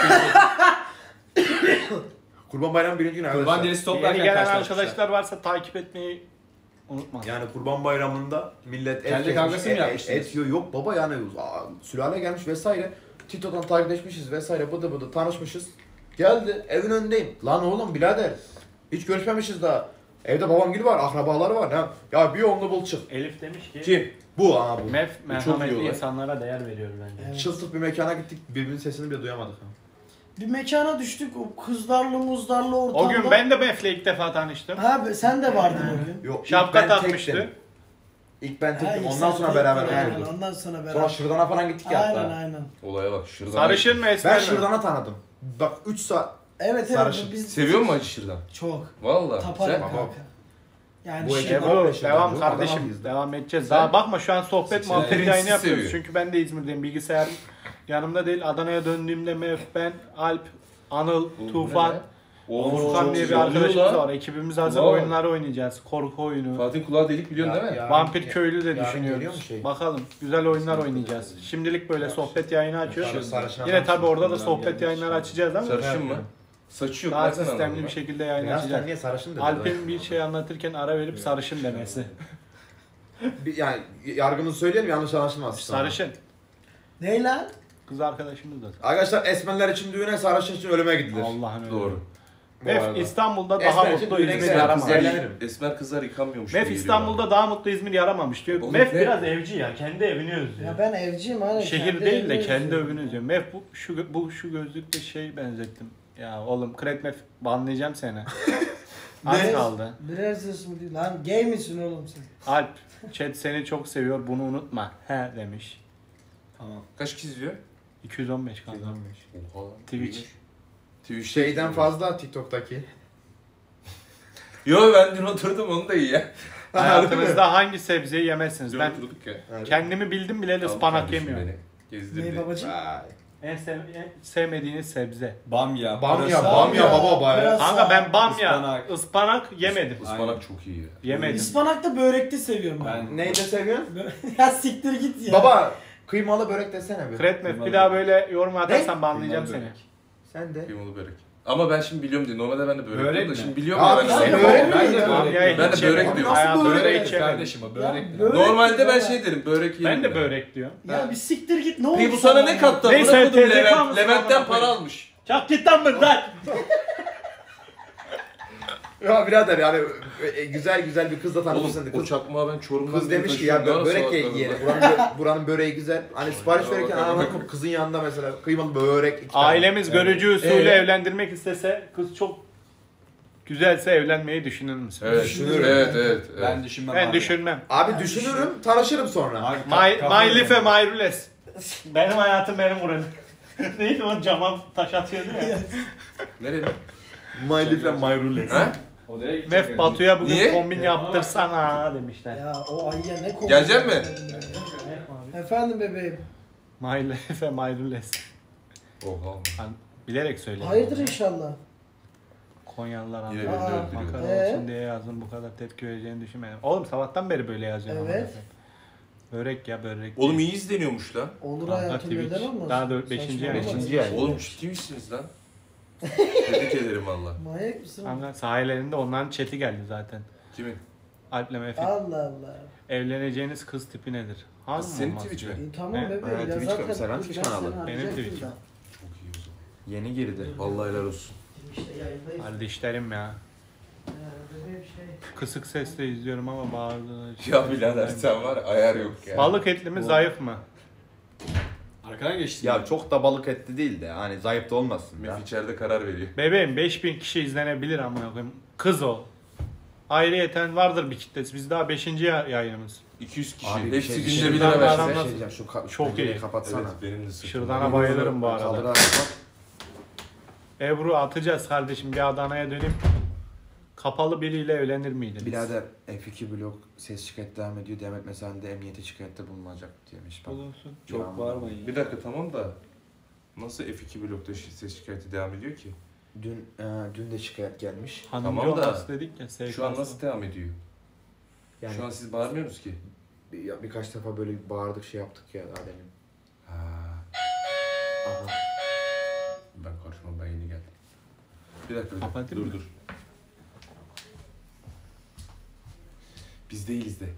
Kurban Bayramı birinci gün Kurban arkadaşlar. derisi Yeni toplarken gelen karşılaşmışlar. arkadaşlar varsa takip etmeyi unutma. Yani Kurban Bayramı'nda millet Kendi kesmiş, kavgası mı yapmışsınız? et yiyor. Yok baba yani sülale gelmiş vesaire. Tito'dan takipleşmişiz vesaire bıdı bıdı tanışmışız. Geldi evin önündeyim. Lan oğlum birader hiç görüşmemişiz daha. Evde babam gibi var, akrabaları var. Ha. Ya bir onlu bul çık. Elif demiş ki Kim? Bu ama bu. Mef çok merhametli iyi olay. insanlara değer veriyor bence. Evet. Çıltık bir mekana gittik birbirinin sesini bile duyamadık. Ha. Bir mekana düştük o kızlarla muzlarla ortamda. O gün ben de Mef'le ilk defa tanıştım. Ha sen de vardın o gün. Yok, ilk Şapka ben takmıştı. tektim. İlk ben Ha, tektim. ilk Ondan sen sonra tektin, beraber aynen, ayrıldık. Ondan sonra beraber. Sonra Şırdan'a falan gittik ya hatta. Aynen. Olaya bak şırdan. Sarışın mı Ben esmer mi? Şırdan'a tanıdım. Bak 3 saat. Evet Sarışın. biz Seviyor musun acı şırdan? çok Valla. taparım Sen? kanka. Yani Bu şey, ekip- Devam, Beşiktaş, devam bu kardeşim. Adana'lıyız da. Devam edeceğiz. Sen- Daha bakma şu an sohbet muhabbet Birincisi yayını yapıyoruz. seviyor. Çünkü ben de İzmir'deyim. Bilgisayar yanımda değil. Adana'ya döndüğümde Mef, ben, Alp, Anıl, Tufan, Furkan diye bir arkadaşımız var. Ekibimiz hazır Wow. oyunları oynayacağız. Korku oyunu. Fatih kulağı delik biliyorsun değil mi? Ya. Vampir köylü de yarın geliyor düşünüyoruz. mu şey? Bakalım. Güzel oyunlar oynayacağız. Şimdilik böyle sohbet yayını açıyoruz. Sarışın Yine adam. tabi orada da sohbet yayınları açacağız ama Sarışın mı? Saçı yok. daha nereden sistemli anladın bir lan? şekilde yayın Ya sen açacağız. niye sarışın dedin? Alp'in bir şey anlatırken ara verip sarışın demesi. Yani yargımızı söyleyelim yanlış anlaşılmaz. Sarışın. ne lan? Kız arkadaşımız da. Arkadaşlar esmerler için düğüne, sarışın için ölüme gidilir. Allah'ın öyle. Doğru. Bu arada. Mef İstanbul'da daha Esmer için mutlu düğüne İzmir gidelim. yaramamış. Evlenirim. Esmer kızlar yıkanmıyormuş. Mef gibi İstanbul'da geliyor daha mutlu İzmir yaramamış diyor. Oğlum Mef ne? biraz evci ya. Kendi evini özlüyor. Ya ben evciyim hani. Şehir değil de kendi evini özlüyor. Mef şu gözlükle şey benzettim. Ya oğlum Kret Mef banlayacağım seni. Az kaldı. Birer ses mi değil lan? Gay misin oğlum sen? Alp chat seni çok seviyor bunu unutma. He demiş. Tamam. Kaç kişi izliyor? 215 kanka. Oha. Twitch. Twitch Şeyden fazla TikTok'taki. Yo ben dün oturdum onu da iyi ya. Hayatınızda hangi sebzeyi yemezsiniz? Dün Ben oturduk ya. kendimi bildim bileli Al ıspanak kardeşim yemiyorum. beni. Gezdirdi. Ne babacığım? En sevmediğiniz sebze. Bamya. Bamya pırasa. baba bayağı. Biraz Kanka ben sağ- bamya, Ispanak. ıspanak yemedim. Ispanak çok iyi ya. Yemedim. İspanak da börekli seviyorum ben. Ben Neyi de seviyorsun? Ya siktir git ya. Baba kıymalı börek desene bir. Fredmef bir daha böyle yorum atarsan banlayacağım Kıymalı seni. börek. Sen de. Kıymalı börek. Ama ben şimdi biliyorum diye. Normalde ben de börek, Börek diyorum da mi? şimdi biliyorum Abi ya ben sen de. börek Ben de mi? Bamyayı Ben de hiç börek yemedim. diyorum. Hayatımda Nasıl börek börek hiç yemedim. kardeşim o Ya, börek. börek Normalde ben ya. şey derim börek yerim. Ben de börek diyorum. Ya bir siktir git ne oldu? Peki bu sana ne kattı? Neyse, Bırak oğlum, TDK mısın Levent'ten amına para koyayım? almış. Çak git lan buradan. Ya birader yani güzel bir kızla tanışmışsın. Oğlum o çakmağı ben Çorum'dan Kız demiş ki ya börek ye yiyelim. Buranın böreği güzel. Hani sipariş verirken anam kızın yanında mesela kıymalı börek. 2 tane. Ailemiz görücü usulü Evet. evlendirmek istese kız çok güzelse evlenmeyi düşünür müsün? Evet, Düşünürüm. evet. Ben düşünmem Ben abi. düşünmem. Abi düşünürüm, tanışırım sonra. Abi, My life my rules. Benim hayatım benim kuralım. Neydi o cama taş atıyordu ya. Nereye? My life and my rules. Ha? O nereye gidecek? Mef Batu'ya bugün Niye? kombin yaptırsana demişler. Ya o ayıya ne korkuyorsun? Gelecek mi? Efendim bebeğim. My life my rules. Oha. Ben bilerek söyledim. Hayırdır inşallah. Konyalılar Yine anlıyor. beni Aa. öldürüyor. Makara olsun diye yazdım, bu kadar tepki vereceğini düşünmedim. Oğlum sabahtan beri böyle yazıyorum. Evet. amına koyayım. Börek ya börek. Oğlum değil. iyi izleniyormuş lan. Olur Kanka hayatım Twitch. neden olmaz? Daha 5. ay. Saçmalama. 5. ay. Oğlum ciddi misiniz lan? Tebrik ederim valla. Manyak mısın? Kanka sahilerinde onların chat'i geldi zaten. Kimin? Alp'le Mef'in. Allah Allah. Evleneceğiniz kız tipi nedir? Hangi Senin olmaz Twitch diyor. mi? Tamam Ne? bebeğim ya Twitch zaten. Serhan dur, Twitch ben kanalı. seni Benim arayacaktım Twitch'im. da. Çok iyi o zaman. Yeni girdi. Vallahi helal olsun. İşte yayındayız. Kardeşlerim ya. Ya bebeğim şey. Kısık sesle izliyorum ama bazı... Ya birader sen var ya, ayar yok ya. Balık etli mi zayıf mı? Arkadan geçti. Ya çok da balık etli değil de hani zayıf da olmasın ya. Mef içeride karar veriyor. Bebeğim 5000 kişi izlenebilir amına koyayım. Kız o. Ayrıyeten vardır bir kitlesi. Biz daha 5. yayınımız. 200 kişi. Abi bir Hepsi şey- günde Şırdan 1 lira var versin. ama- Bir şey diyeceğim, şu Çok pencereyi iyi. kapatsana. Evet benim de sırtım. Şırdana bayılırım bu arada. Kaldırarak kapat. Ebru atacağız kardeşim, bir Adana'ya dönüp kapalı biriyle evlenir miydiniz? Birader F2 blok ses şikayet devam ediyor. Demet mesela de emniyete şikayette bulunacak diyemiş. Bak. Bulunsun. Çok bağırmayın. Bir dakika tamam da nasıl F2 blokta ses şikayeti devam ediyor ki? Dün de şikayet gelmiş. Hanımcı Tamam da, odası dedik ya. Şu an nasıl devam ediyor? Yani Şu an siz bağırmıyorsunuz ki. birkaç defa böyle bağırdık şey yaptık ya daha demin. Ha, Aha. ben karışmam ben yeni geldim. Bir dakika Kapatayım mı? dur. Biz değiliz de.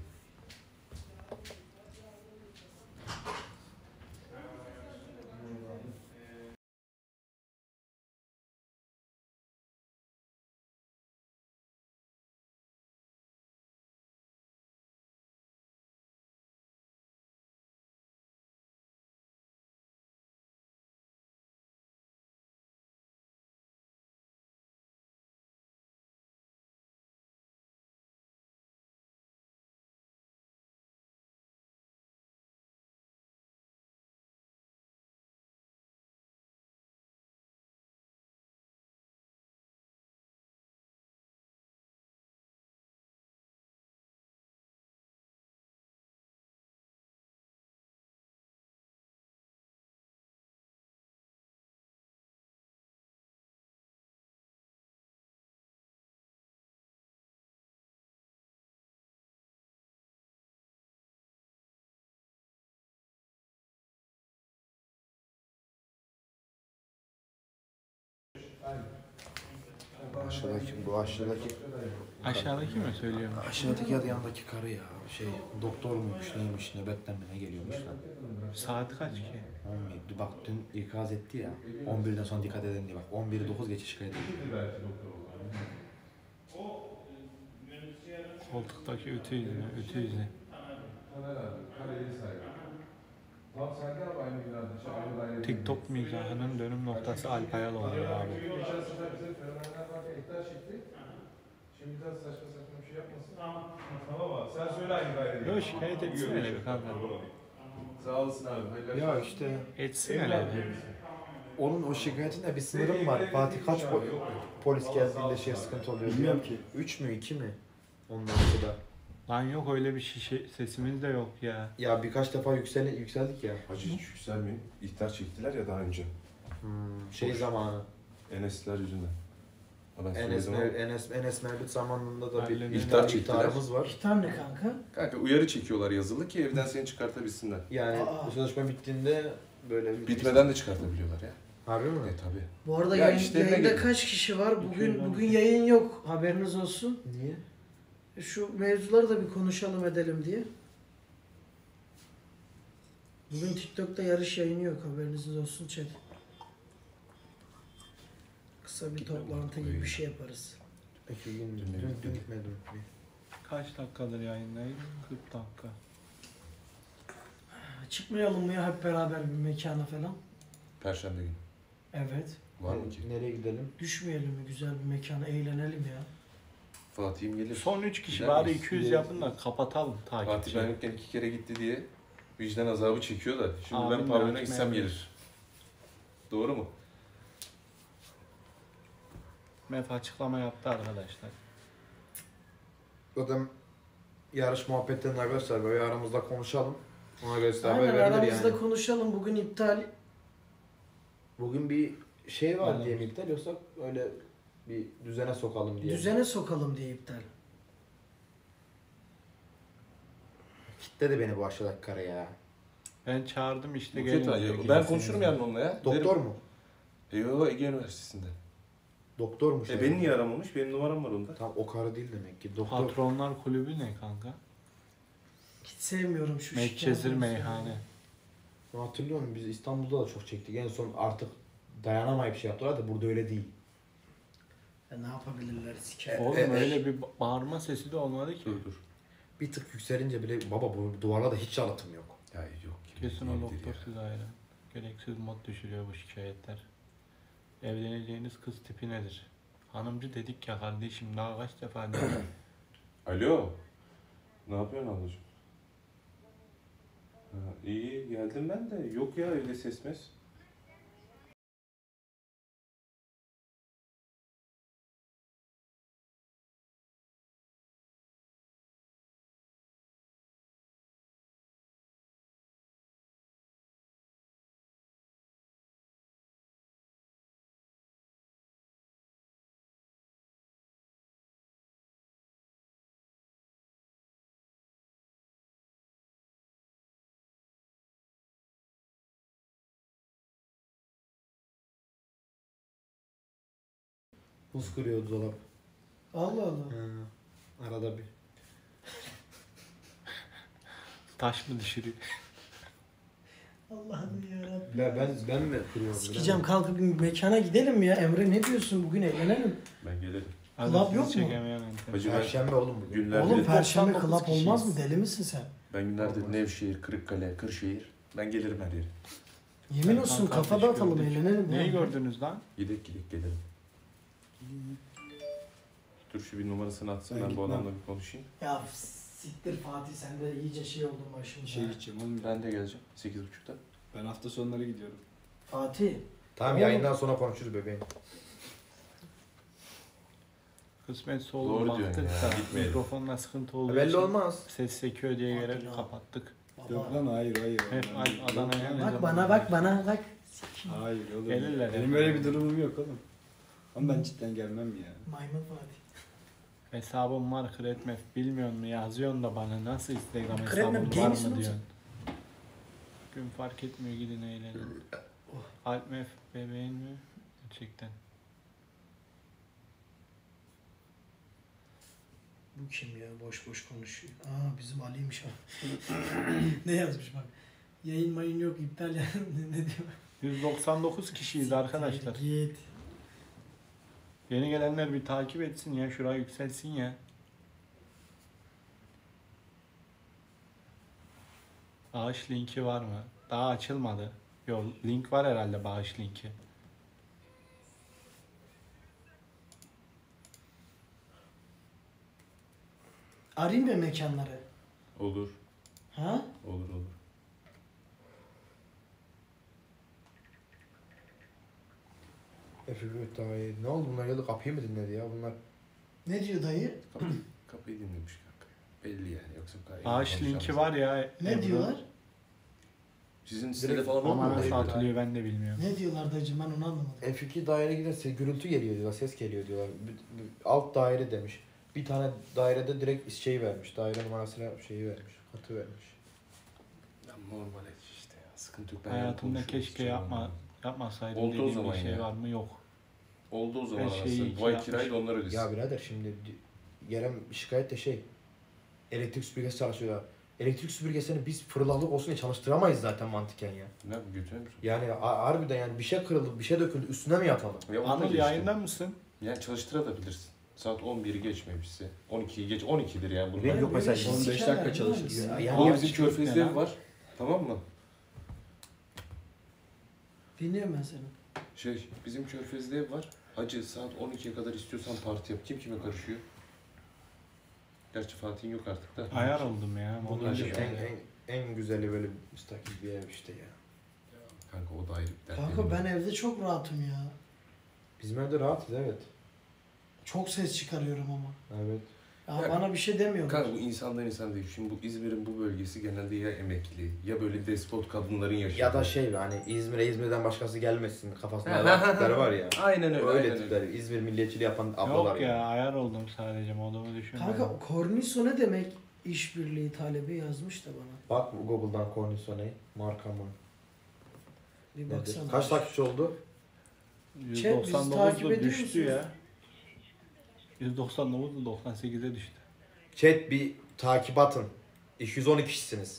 Aşağıdaki mi söylüyor? Aşağıdaki ya da yandaki karı ya. Şey doktor muymuş neymiş nöbetten mi ne geliyormuş lan. Saat kaç ki? 11. Bak dün ikaz etti ya. 11'den sonra dikkat edin diye bak. 11'i 9 geçe şikayet etti. Koltuktaki ütü yüzüne, ütü yüzüne. TikTok mizahının dönüm noktası Alp Ayal oluyor abi. Tamam abi sen söyle hangi daireye. Yok şikayet etsene bir kanka. Sağ olasın abi. Hayırlı Ya akşamlar. işte Etsin hele. onun o şikayetinde bir sınırım var. Fatih kaç polis geldiğinde sıkıntı oluyor? Bilmiyorum ki. 3 mü 2 mi? Ondan sonra. Lan yok öyle bir sesimiz de yok ya. Ya birkaç defa yükseldik ya. Hacı hiç yükselmeyin. İhtar çektiler ya daha önce. Zamanı. Enes'ler yüzünden. Ha, ben Enes, söyledim ama. Enes Mevlüt zamanında da bir Halledin. İhtar çektiler. ihtarımız var. İhtar ne kanka? Kanka uyarı çekiyorlar yazılı ki evden seni çıkartabilsinler. Yani Aa. bu sözleşme bittiğinde böyle bir... Bitmeden de çıkartabiliyorlar ya. Harbi mi? Tabi. Bu arada Ya işlerine yayında gelin. kaç kişi var? Bugün 212. yayın yok. Haberiniz olsun. Niye? Şu mevzuları da bir konuşalım edelim diye. Bugün TikTok'ta yarış yayını yok. Haberiniz olsun chat. Kısa bir toplantı gibi bir şey yaparız. Peki dün gitmedim. Kaç dakikadır yayındayız? 40 dakika. Çıkmayalım mı ya hep beraber bir mekana falan? Perşembe günü. Evet. Var mı ki? Nereye gidelim? Düşmeyelim mi güzel bir mekana eğlenelim ya. Fatih'im gelir. Son 3 kişi Gider bari miyiz? 200 yapın da kapatalım Fatih takipçi. ben yokken 2 kere gitti diye vicdan azabı çekiyor da. Şimdi Abim ben de pavyona hakim gitsem evde. gelir. Doğru mu? MEF açıklama yaptı arkadaşlar. Zaten yarış muhabbetlerini arkadaşlar böyle aramızda konuşalım. Ona göre size haber Aynen verilir aramızda yani. konuşalım. Bugün iptal. Bugün bir şey var Aynen. diye mi iptal yoksa öyle bir düzene sokalım diye. Düzene sokalım diye iptal. Kitledi beni bu aşağıdaki karı ya. Ben çağırdım işte Bu gelin. kötü diyor, acı. Ben gelirsiniz konuşurum diyor. yani onunla ya. Doktor mu? Yo Ege Üniversitesi'nde. Doktormuş. yani. Beni niye aramamış? Benim numaram var onda. Tam o karı değil demek ki. Doktor. Patronlar kulübü ne kanka? Hiç sevmiyorum şu Medcezir şikayetleri. meyhane. Ben hatırlıyorum biz İstanbul'da da çok çektik. En son artık dayanamayıp şey yaptılar da burada öyle değil. Ya ne yapabilirler siker. Oğlum evet. öyle bir bağırma sesi de olmadı ki. Dur. Bir tık yükselince bile baba bu duvarlarda hiç yalıtım yok. Ya yok. Kesin o Nedir doktor ya? size ayrı. Gereksiz mod düşürüyor bu şikayetler. Evleneceğiniz kız tipi nedir? Hanımcı dedik ya kardeşim daha kaç defa dedik. Alo. Ne yapıyorsun ablacığım? Ha, iyi geldim ben de. Yok ya öyle ses mes. Buz kırıyordu dolap. Allah Allah. Arada bir. Taş mı düşürüyor? Allah'ım yarabbim. Ya ben mi kırıyorum? Sikeceğim kalkıp bir mekana gidelim mi ya? Emre ne diyorsun? Bugün eğlenelim. Ben gelirim. Club yok mu? Çekemeyen enter. Hacı ben Perşembe oğlum bugün. günlerdir, Oğlum perşembe 99 club olmaz mı? kişiyiz. Deli misin sen? ben günlerdir Nevşehir, Kırıkkale, Kırşehir. Ben gelirim her yere. Yemin olsun Kanka, kafa kardeş dağıtalım gördük. eğlenelim. Neyi ya. gördünüz lan? Gidek gelirim. Dur şu bir numarasını atsın Ben ben bu gitmem. adamla bir konuşayım. Ya siktir Fatih sen de iyice şey oldun başımda. Şey gideceğim oğlum. Ben de geleceğim 8.30'da. Ben hafta sonları gidiyorum. Fatih. Tamam Oğlum. yayından sonra konuşuruz bebeğim. Kısmet Doğru oldu diyorsun baktık ya, da gitmeyelim. mikrofonla sıkıntı olduğu Belli için olmaz. ses sekiyor diye Hadi gerek lan. kapattık. Yok Baba. lan hayır. Hep Adana'ya ne Bak zaman bana bak bana bak. Hayır oğlum. Gelirler Benim ya. öyle bir durumum yok oğlum. Ama ben cidden gelmem ya. Maymun Fatih. Hesabım var Kretmef bilmiyor mu yazıyorsun da bana nasıl Instagram Kretmef hesabım var gay misin mı oğlum diyorsun. Gün fark etmiyor gidin eğlenin. Alpmef bebeğin mi? Gerçekten. Bu kim ya? Boş boş konuşuyor. Aa bizim Ali'ymiş o. Ne yazmış bak. Yayın mayın yok iptal ya. Ne diyor? 199 kişiyiz arkadaşlar. Git. Yeni gelenler bir takip etsin ya şuraya yükselsin ya. Bağış linki var mı? Daha açılmadı. Yok link var herhalde bağış linki. Arayayım mı mekanları? Olur. Ha? Olur. Evet dayı. Ne oldu bunlar geldi kapıyı mı dinledi ya bunlar? Ne diyor dayı? Kapıyı dinlemiş kanka. Belli yani yoksa bu kadar. Ağaç linki var ya. Ne Ebru. diyorlar? Sizin sitede Direkt falan Ama olmuyor mu? nasıl Ebru? atılıyor ben de bilmiyorum. Ne diyorlar dayıcım ben onu anlamadım. F2 daire giderse gürültü geliyor diyorlar, ses geliyor diyorlar. Alt daire demiş. Bir tane dairede direkt şey vermiş. Daire numarasına şeyi vermiş. Katı vermiş. Ya normal işte ya. Sıkıntı yok. Ben Hayatımda yani keşke konuşuyorum. yapmasaydım Oldu o dediğim zaman bir şey ya. var mı? Yok. Oldu o zaman Her şeyi aslında. iki Bu ay yapmış. kirayı da onlar ödesin. Ya birader şimdi gelen şikayet de şey. Elektrik süpürgesi çalışıyorlar. Elektrik süpürgesini biz fırlalık olsun diye çalıştıramayız zaten mantıken ya. Ne bu götürüyor musun? Yani harbiden yani bir şey kırıldı, bir şey döküldü, üstüne mi yapalım? Ya o da Anıl işte. yayından mısın? Yani çalıştırabilirsin. Saat 11'i geçmemişse. 12'yi geç 12'dir yani bunlar. Benim yok Böyle mesela. bir şey 15 sikerler, dakika değil mi? çalışırsın. Ya, Bu yani bizim körfezde ev var. Tamam mı? Dinliyorum ben seni. Bizim körfezde ev var. Hacı saat 12'ye kadar istiyorsan parti yap. Kim kime karışıyor? Gerçi Fatih'in yok artık da. Ayar oldum ya. bunlar Modum şey, düştü. en güzeli böyle müstakil bir ev işte ya. Kanka o da ayrı bir dert. Kanka ben evde çok rahatım ya. Bizim evde rahatız evet. Çok ses çıkarıyorum ama. Evet. Ya Ya, bana bir şey demiyorlar. Kanka bu insandan insan değil. Şimdi bu İzmir'in bu bölgesi genelde ya emekli ya böyle despot kadınların yaşadığı. Ya da şey hani İzmir'den başkası gelmesin kafasında adam tipleri var ya. Aynen öyle. Öyle aynen tipler. öyle. İzmir milliyetçiliği yapan ablalar Yok ya ayar oldum sadece modumu düşünmedim. Kanka korniso ne demek? İşbirliği talebi yazmış da bana. Bak Google'dan Corniso ne? Marka mı? Bir Nedir? baksana. Kaç takipçi oldu? Chat, bizi takip 199'da ediyor düştü musunuz? ya. 199'da 98'e düştü. Chat bir takip atın. 212 kişisiniz.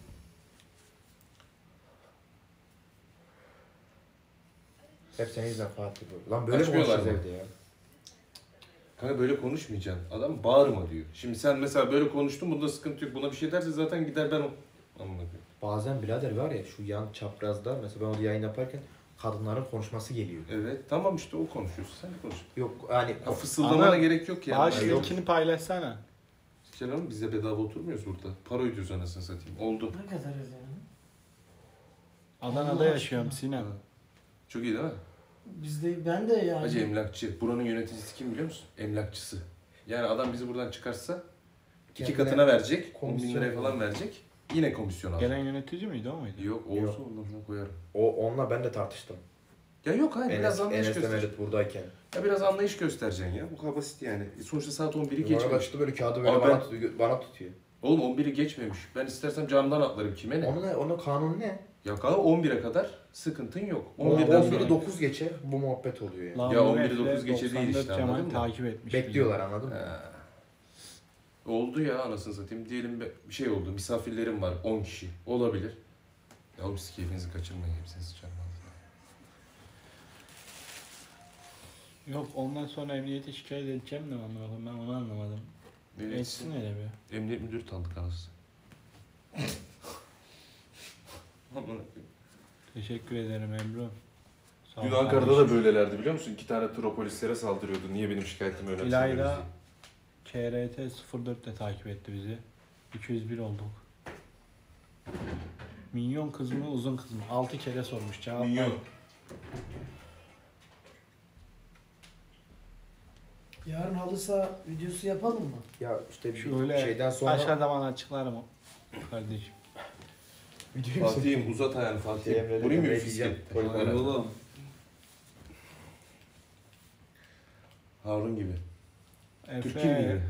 Hep seni izler Fatih bu. Lan böyle mi Açmıyorlar konuşacağız mı? evde ya? Kanka böyle konuşmayacaksın. Adam bağırma diyor. Şimdi sen mesela böyle konuştun bunda sıkıntı yok. Buna bir şey derse zaten gider ben o. Anladım. Bazen birader var ya şu yan çaprazda mesela ben orada yayın yaparken kadınların konuşması geliyor. Evet tamam işte o konuşuyorsun. Sen de konuş. Yok hani Ya fısıldamana Ama gerek yok yani. Bağış yok. linkini paylaşsana. Canım biz de bedava oturmuyoruz burada. Para ödüyoruz anasını satayım. Oldu. Ne kadar yani? Adana'da Allah yaşıyorum aşkına. Sinem. Çok iyi değil mi? Bizde ben de yani. Hacı emlakçı. Buranın yöneticisi kim biliyor musun? Emlakçısı. Yani adam bizi buradan çıkarsa iki Kendine katına verecek. 10 bin komisyon liraya falan verecek. Yine komisyon alacak. Gelen yönetici miydi o muydu? Yok olsa Yok. ondan koyarım. onunla ben de tartıştım. Ya yok hayır biraz anlayış Enes göster. Demerit buradayken. Ya biraz anlayış göstereceksin ya. Bu kadar basit yani. Sonuçta saat 11'i Numara geçmemiş. açtı böyle kağıdı böyle Abi bana tutuyor. Oğlum 11'i geçmemiş. Ben istersem camdan atlarım kime ne? Onun kanunu ne? Ya kanka 11'e kadar sıkıntın yok. 11'den 11'den sonra 9 geçe bu muhabbet oluyor yani. Lan Ya bu 11'i herifler 9 geçe değil 94 işte, Cemal anladın mı? takip etmiş. Bekliyorlar anladın mı? Ha. Oldu ya anasını satayım. Diyelim bir şey oldu. Misafirlerim var 10 kişi. Olabilir. Ya oğlum siz keyfinizi kaçırmayın. Hepsini sıçarım ağzına. bizi. Yok ondan sonra emniyete şikayet edeceğim de anlamadım. Ben onu anlamadım. Etsin hele bir. Emniyet müdürü tanıdık anasını. Amına koyayım. Teşekkür ederim Ebru. Sağ ol Dün Ankara'da kardeşim. da böylelerdi biliyor musun? 2 tane turo polislere saldırıyordu. Niye benim şikayetimi önemsemiyorsunuz İlayda diye. KRT 04'te takip etti bizi. 201 olduk. Minyon kız mı uzun kız mı? 6 kere sormuş cevap. Minyon. Yarın halı saha videosu yapalım mı? Ya işte bir Şöyle şeyden sonra aşağıda bana açıklarım o kardeşim. videoyu Fatih'im uzat ayağını Fatih'im. Emre'yle Vurayım mı de bir diyeceğim. fiske? Koy bana. Oğlum. Harun gibi. Türkiye Efe, gibi.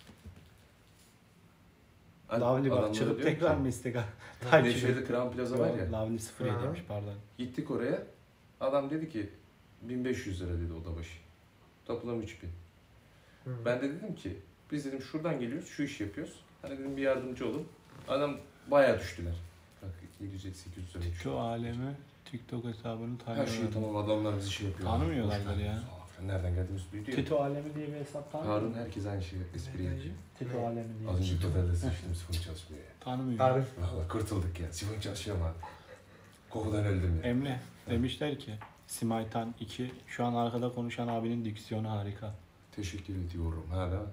Lavli bak Adamlara çıkıp diyorum tekrar ki, mı istek takip Nevşehir'de Crown Plaza var ya. Lavli Hı. 07'ymiş pardon. Gittik oraya. Adam dedi ki 1500 lira dedi oda başı. Toplam 3000. Hı. Ben de dedim ki biz dedim şuradan geliyoruz şu iş yapıyoruz. Hani dedim bir yardımcı olun. Adam bayağı düştüler. Bak 700-800 lira düştü. Şu alemi TikTok hesabını Her tanıyorlar. şey tamam adamlar bizi şey yapıyor. Tanımıyorlardır Boş ver. ya. Aa, nereden geldiğimizi duydu ya. Tito Alemi diye bir hesap tanımıyor Harun musun? herkes aynı şey espri yapıyor. Tito Alemi diye. Az önce totelde sıçtım sifon çalışmıyor ya. Tanımıyor. Arif. Valla kurtulduk ya. Sifon çalışıyor ama. Kokudan öldüm ya. Emre demişler ki Simaytan 2 şu an arkada konuşan abinin diksiyonu harika. Teşekkür ediyorum. Ha da.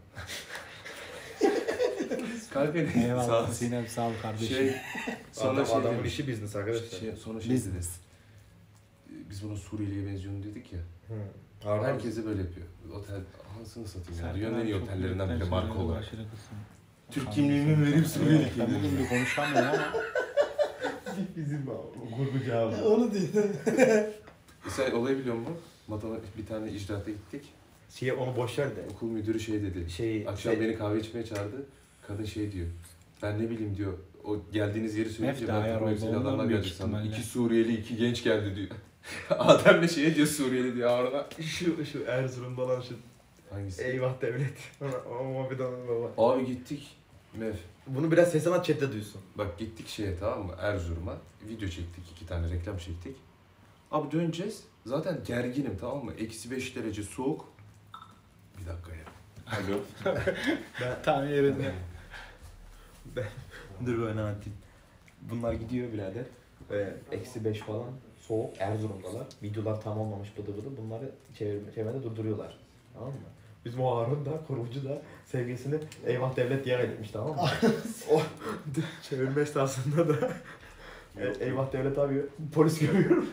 Kanka ne? Sağ Eyvallah ol. Sinem sağ ol kardeşim. Şey, sonra şey Adamın demiş. işi business arkadaşlar. Şey, sonra şey dedi. Business. biz buna Suriyeli'ye benziyorsun dedik ya. Harbi. Herkese böyle yapıyor. Otel anasını satayım ya. Dünyanın en iyi Çok otellerinden biri büyükten marka sonra olarak. başarı kısmı. Türk kimliğimi verip Suriyeli Ben bugün bir konuşamıyorum ama. Bizim kurgucu abi. Onu diyor. Sen olayı biliyor musun? Matematik bir tane icraata gittik. Onu boş ver de. Okul müdürü şey dedi. Şey, Akşam beni kahve içmeye çağırdı. Kadın şey diyor. Ben ne bileyim diyor. O geldiğiniz yeri söyleyince Mefta ben ayar takım elbiseli oldu, adamlar ondan gelecek büyük sandım. ihtimalle. 2 Suriyeli 2 genç geldi diyor. Adem de şey diyor Suriyeli diyor orada. Şu Erzurum'da olan şu Hangisi? eyvah devlet. O muhabbet baba. Abi gittik. Mef. Bunu biraz seslen at chatte duysun. Bak gittik şeye tamam mı? Erzurum'a. Video çektik. 2 tane reklam çektik. Abi döneceğiz. Zaten gerginim tamam mı? -5 derece soğuk. Bir dakika ya. Alo. Tam yerinde. Dur ben anlatayım. Bunlar gidiyor birader. -5 falan soğuk Erzurum'dalar. Videolar tam olmamış bıdı bıdı. Bunları çevirmede durduruyorlar. Tamam mı? Bizim o Harun da, kurgucu da sevgilisini eyvah devlet diye kaydetmiş tamam mı? O çevirme esnasında da eyvah devlet abi polis görüyorum.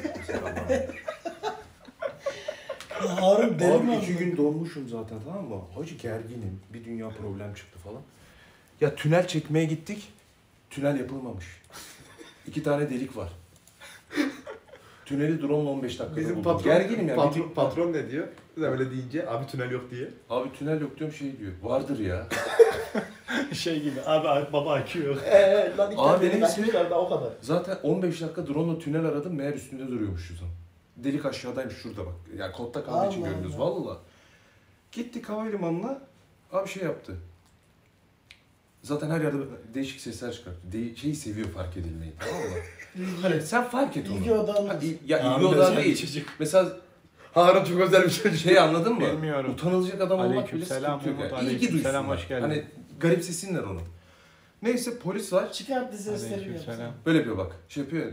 Harun deli mi? Abi 2 gün donmuşum zaten tamam mı? Hacı gerginim. Bir dünya problem çıktı falan. Ya tünel çekmeye gittik. Tünel yapılmamış. 2 tane delik var. Tüneli drone 15 dakikada Bizim buldum. patron, Gerginim ya. patron ne diyor? Biz öyle deyince abi tünel yok diye. Abi tünel yok diyorum şey diyor. Vardır ya. Şey gibi abi baba akıyor. Lan ilk Abi benim benim ismi- da o kadar. Zaten 15 dakika drone'la tünel aradım. Meğer üstünde duruyormuşuz o. Delik aşağıdaymış şurada bak. Yani kodda kaldığı için Allah görünüyoruz. Allah. Valla. Gittik havalimanına. Abi şey yaptı. Zaten her yerde değişik sesler çıkarttı. Şeyi seviyor fark edilmeyi tamam mı? Hani sen fark et onu. İlgi odağında. Ha, ya ilgi odağı değil. Mesela Harun çok özel bir çocuk. şey anladın mı? Bilmiyorum. Utanılacak adam olmak bile Aleykümselam sıkıntı yok. Umut, Yani. İlgi aleykümselam, duysunlar. hoş geldin. Hani garipsesinler onu. Neyse polis var. Çıkarttı sesleri Aleykümselam. yapsın. Böyle yapıyor bak. Şey yapıyor.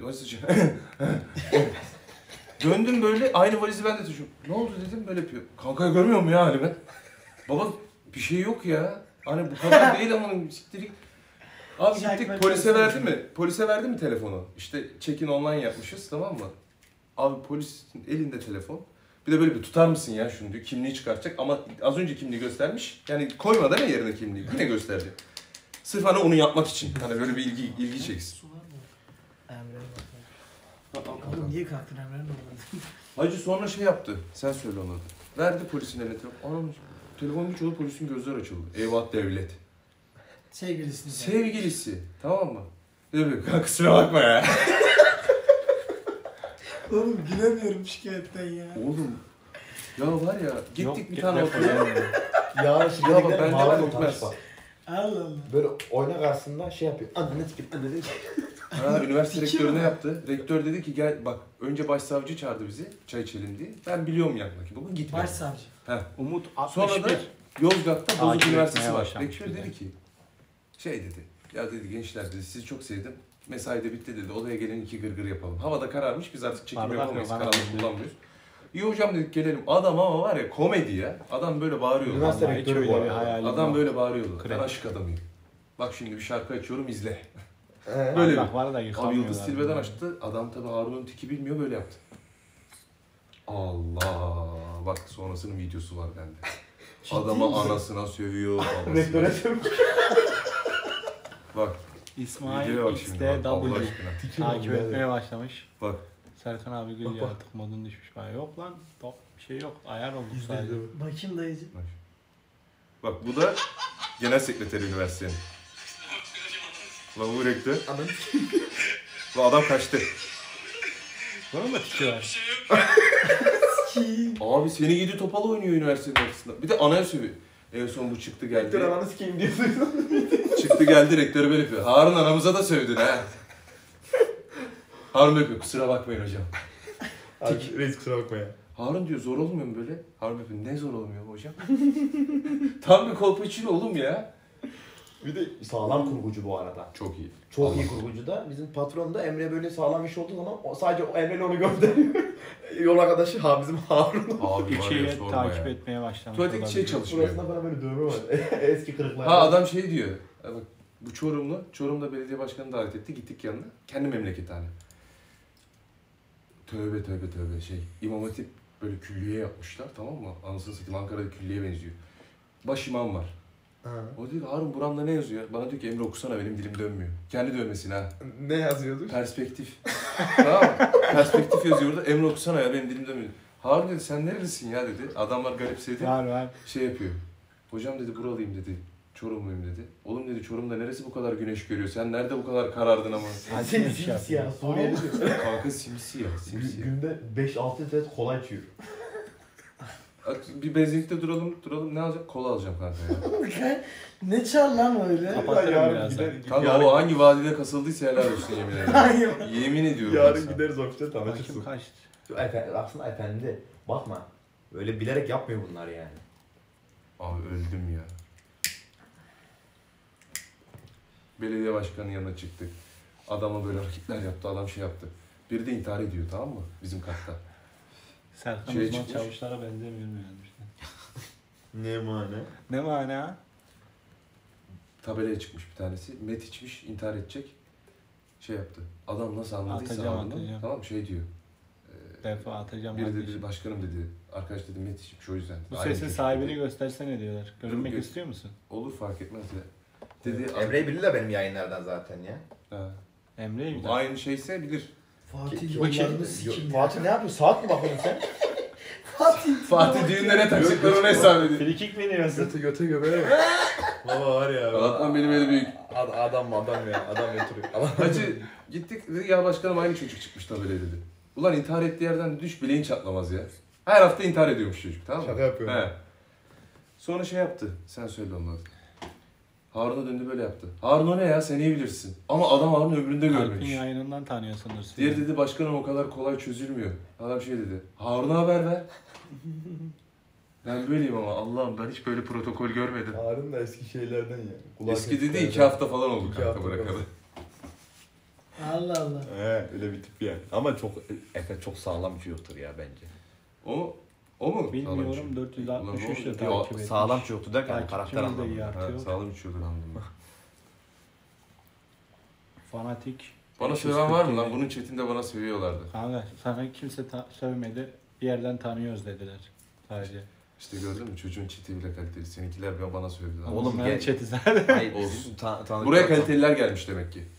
Döndüm böyle aynı valizi ben de taşıyorum. Ne oldu dedim böyle yapıyor. Kanka görmüyor musun ya halimi? Baba bir şey yok ya. Hani bu kadar değil ama siktirik. Abi Şarkı gittik polise makinesi. verdi mi? Polise verdi mi telefonu? İşte check-in online yapmışız tamam mı? Abi polisin elinde telefon. Bir de böyle bir tutar mısın ya şunu diyor. Kimliği çıkartacak ama az önce kimliği göstermiş. Yani koyma değil mi yerine kimliği? Yine gösterdi. Sırf hani onu yapmak için. Hani böyle bir ilgi çeksin. Su var mı? Emre'ye bak. Oğlum niye kalktın Emre'nin olmadı? Hacı sonra şey yaptı. Sen söyle ona da. Verdi polisin eline telefon. Anam telefon bir çaldı polisin gözler açıldı. Eyvah devlet. Sevgilisini. Sevgilisi. Tamam mı? Dedi kanka kusura bakma ya. Oğlum gülemiyorum şikayetten ya. Oğlum. Ya var ya gittik Yok, bir tane defol otele. yani. Ya şimdi Ya bak, bende var, unutmaz. Allah Allah. Böyle oyna karşısında şey yapıyor. Anne sikip anne dedi. Ha, üniversite Tiki rektörü ne mi? yaptı? Rektör dedi ki gel bak önce başsavcı çağırdı bizi çay içelim diye. Ben biliyorum yanındaki baba gitme. Başsavcı. Umut Sonra 61. da Yozgat'ta Bozuk Takip Üniversitesi etmeye var. başlamış Rektör bir de. dedi ki şey dedi. Ya dedi gençler dedi sizi çok sevdim. Mesai de bitti dedi. Odaya gelin 2 gırgır yapalım. Havada kararmış biz artık çekim Bardak yapamayız. yok, Karanlık anladım. kullanmıyoruz. İyi hocam dedik gelelim. Adam ama var ya komedi ya. Adam böyle bağırıyordu. Üniversite Vallahi hiç rektörü bu öyle bir arada. hayalim Adam yok. böyle bağırıyordu. Ben Krem. aşık adamıyım. Bak şimdi bir şarkı açıyorum izle. Böyle Böyle Allah var da Abi yıkamıyorlar. Yıldız Tilbe'den açtı. Adam tabi Harun'un tiki bilmiyor böyle yaptı. Allah. Bak sonrasının videosu var bende. Adama anasına sövüyor. babasına. rektöre sövmüş. Bak İsmail videoya bak şimdi. Bak, Allah XTW aşkına. takip etmeye başlamış. Bak Serkan abi gül ya artık modun düşmüş bana. Yok lan top bir şey yok. Ayar olmuş sadece. Bakayım dayıcı. bak bu da genel sekreteri üniversitenin. Bak bu rektör. Bu adam kaçtı. Bunun da tiki var. Abi seni gidi topalı oynuyor üniversitenin ortasında. Bir de anaya sövüyor. En son bu çıktı geldi. Rektör ananı sikeyim diyorsun. Çıktı geldi rektörü böyle yapıyor. Harun anamıza da sövdün ha. Harun yapıyor. Kusura bakmayın hocam. Abi reis kusura bakma ya. Harun diyor zor olmuyor mu böyle? Harun yapıyor. Ne zor olmuyor bu hocam? Tam bir kolpaçino oğlum ya. Bir de sağlam kurgucu bu arada. Çok iyi. Çok iyi kurgucu da. Bizim patron da Emre böyle sağlam iş olduğu zaman sadece o Emre'yle onu gönderiyor. Yol arkadaşı bizim Harun. Abi var ya İkiye sorma takip ya. etmeye başlamış. Tuvaletteki şey olabilir. çalışmıyor. Burasında bana böyle dövme var. Eski kırıklar. Ha adam şey diyor. Bak bu Çorumlu. Çorum'da belediye başkanı davet etti. Gittik yanına. Kendi memleketi hani. Tövbe tövbe tövbe şey. İmam Hatip böyle külliye yapmışlar, tamam mı? Anasını satayım, Ankara'da külliye benziyor. Baş imam var. Ha. O diyor ki Harun buramda ne yazıyor? Bana diyor ki Emre okusana, benim dilim dönmüyor. Kendi dönmesin ha. Ne yazıyordu? Perspektif. Tamam mı? Perspektif yazıyor orada. Emre okusana ya, benim dilim dönmüyor. Harun dedi sen nerelisin ya dedi. Adamlar garipsedi. Var. Şey yapıyor. Hocam dedi buralıyım dedi. Çorumluyum dedi. Oğlum dedi Çorum'da neresi bu kadar güneş görüyor? Sen nerede bu kadar karardın ama? Seni simsiyah. Suriyeli diyor. Kanka simsiyah, simsiyah. Günde 5-6 litre kola içiyor. Bir benzinlikte duralım. Ne alacak? Kola alacağım kanka ya. Ne çal lan öyle? Kapatırım birazdan. Kanka o hangi vadide kasıldıysa helal olsun yemin ederim. Yemin ediyorum. bak Yarın sana. gideriz ofiste Kim tanışırsın. kaçtı? Aslında efendi. Bakma. Öyle bilerek yapmıyor bunlar yani. Abi öldüm ya. Belediye başkanının yanına çıktık. Adama böyle hareketler yaptı, adam şey yaptı. Biri de intihar ediyor, tamam mı? Bizim katta. Serkan Şey uzman çıkmış. çavuşlara benzemiyor mu yani işte? Ne mane? Ne mana? Tabelaya çıkmış bir tanesi. Met içmiş, intihar edecek. Şey yaptı. Adam nasıl anladıysa Atacağım. tamam mı? Şey diyor. Defa atacağım. Biri kardeşim. dedi başkanım dedi. Arkadaş dedi met içmiş o yüzden. Bu Aynı sesin çocuk sahibini dedi. göstersene diyorlar. Görünmek Dur, istiyor musun? Olur fark etmez ya. Dedi. Emre'yi bilirler benim yayınlardan zaten ya. Ha. Emre'yi mi? Aynı şeyse bilir. Fatih Bu kim? yollarını sikim ya. Fatih ne yapıyor? Saat mi bakıyorsun sen? Fatih düğünde ne takacaklar onu hesap ediyor. Frikik mi diyorsun? Göte göbeğe bak. Baba var ya. Allah'tan benim eli büyük. Adam ya. Adam götürüyor. Hacı gittik dedi ya başkanım aynı çocuk çıkmış tabelaya dedi. Ulan intihar ettiği yerden düş bileğin çatlamaz ya. Her hafta intihar ediyormuş çocuk, tamam mı? Şaka yapıyorum. He. Sonra şey yaptı. Sen söyle onları. Harun'a döndü böyle yaptı. Harun o ne ya sen iyi bilirsin. Ama adam Harun ömründe Alp'in görmemiş. yayınından tanıyorsundur. sizi. Diğeri dedi başkanım o kadar kolay çözülmüyor. Adam şey dedi. Harun'a haber ver. Ben böyleyim ama Allah'ım ben hiç böyle protokol görmedim. Harun da eski şeylerden yani. Eski dedi 2 hafta falan oldu 2 kanka hafta bırakalı. falan. Allah Allah. He öyle bir tip yani. Ama Efe çok sağlam bir çocuktur ya bence. O mu? Bilmiyorum, Sağlam içiyor. 463 de Ulan o- takip etmiş. Sağlam çocuktur derken Takipçimiz karakter de anlamında. iyi Ha, artıyor. sağlam içiyordur anladım. Fanatik. Bana söven var mı lan? Bunun chatinde bana sövüyorlardı. Kanka sana kimse sövmedi. Bir yerden tanıyoruz dediler sadece. İşte gördün mü çocuğun chat'i bile kaliteli. Seninkiler bana sövdüler. Oğlum, Oğlum gel- chat'i zaten. Hayır Olsun. bizim tanıdıklar. Buraya kaliteliler gelmiş demek ki.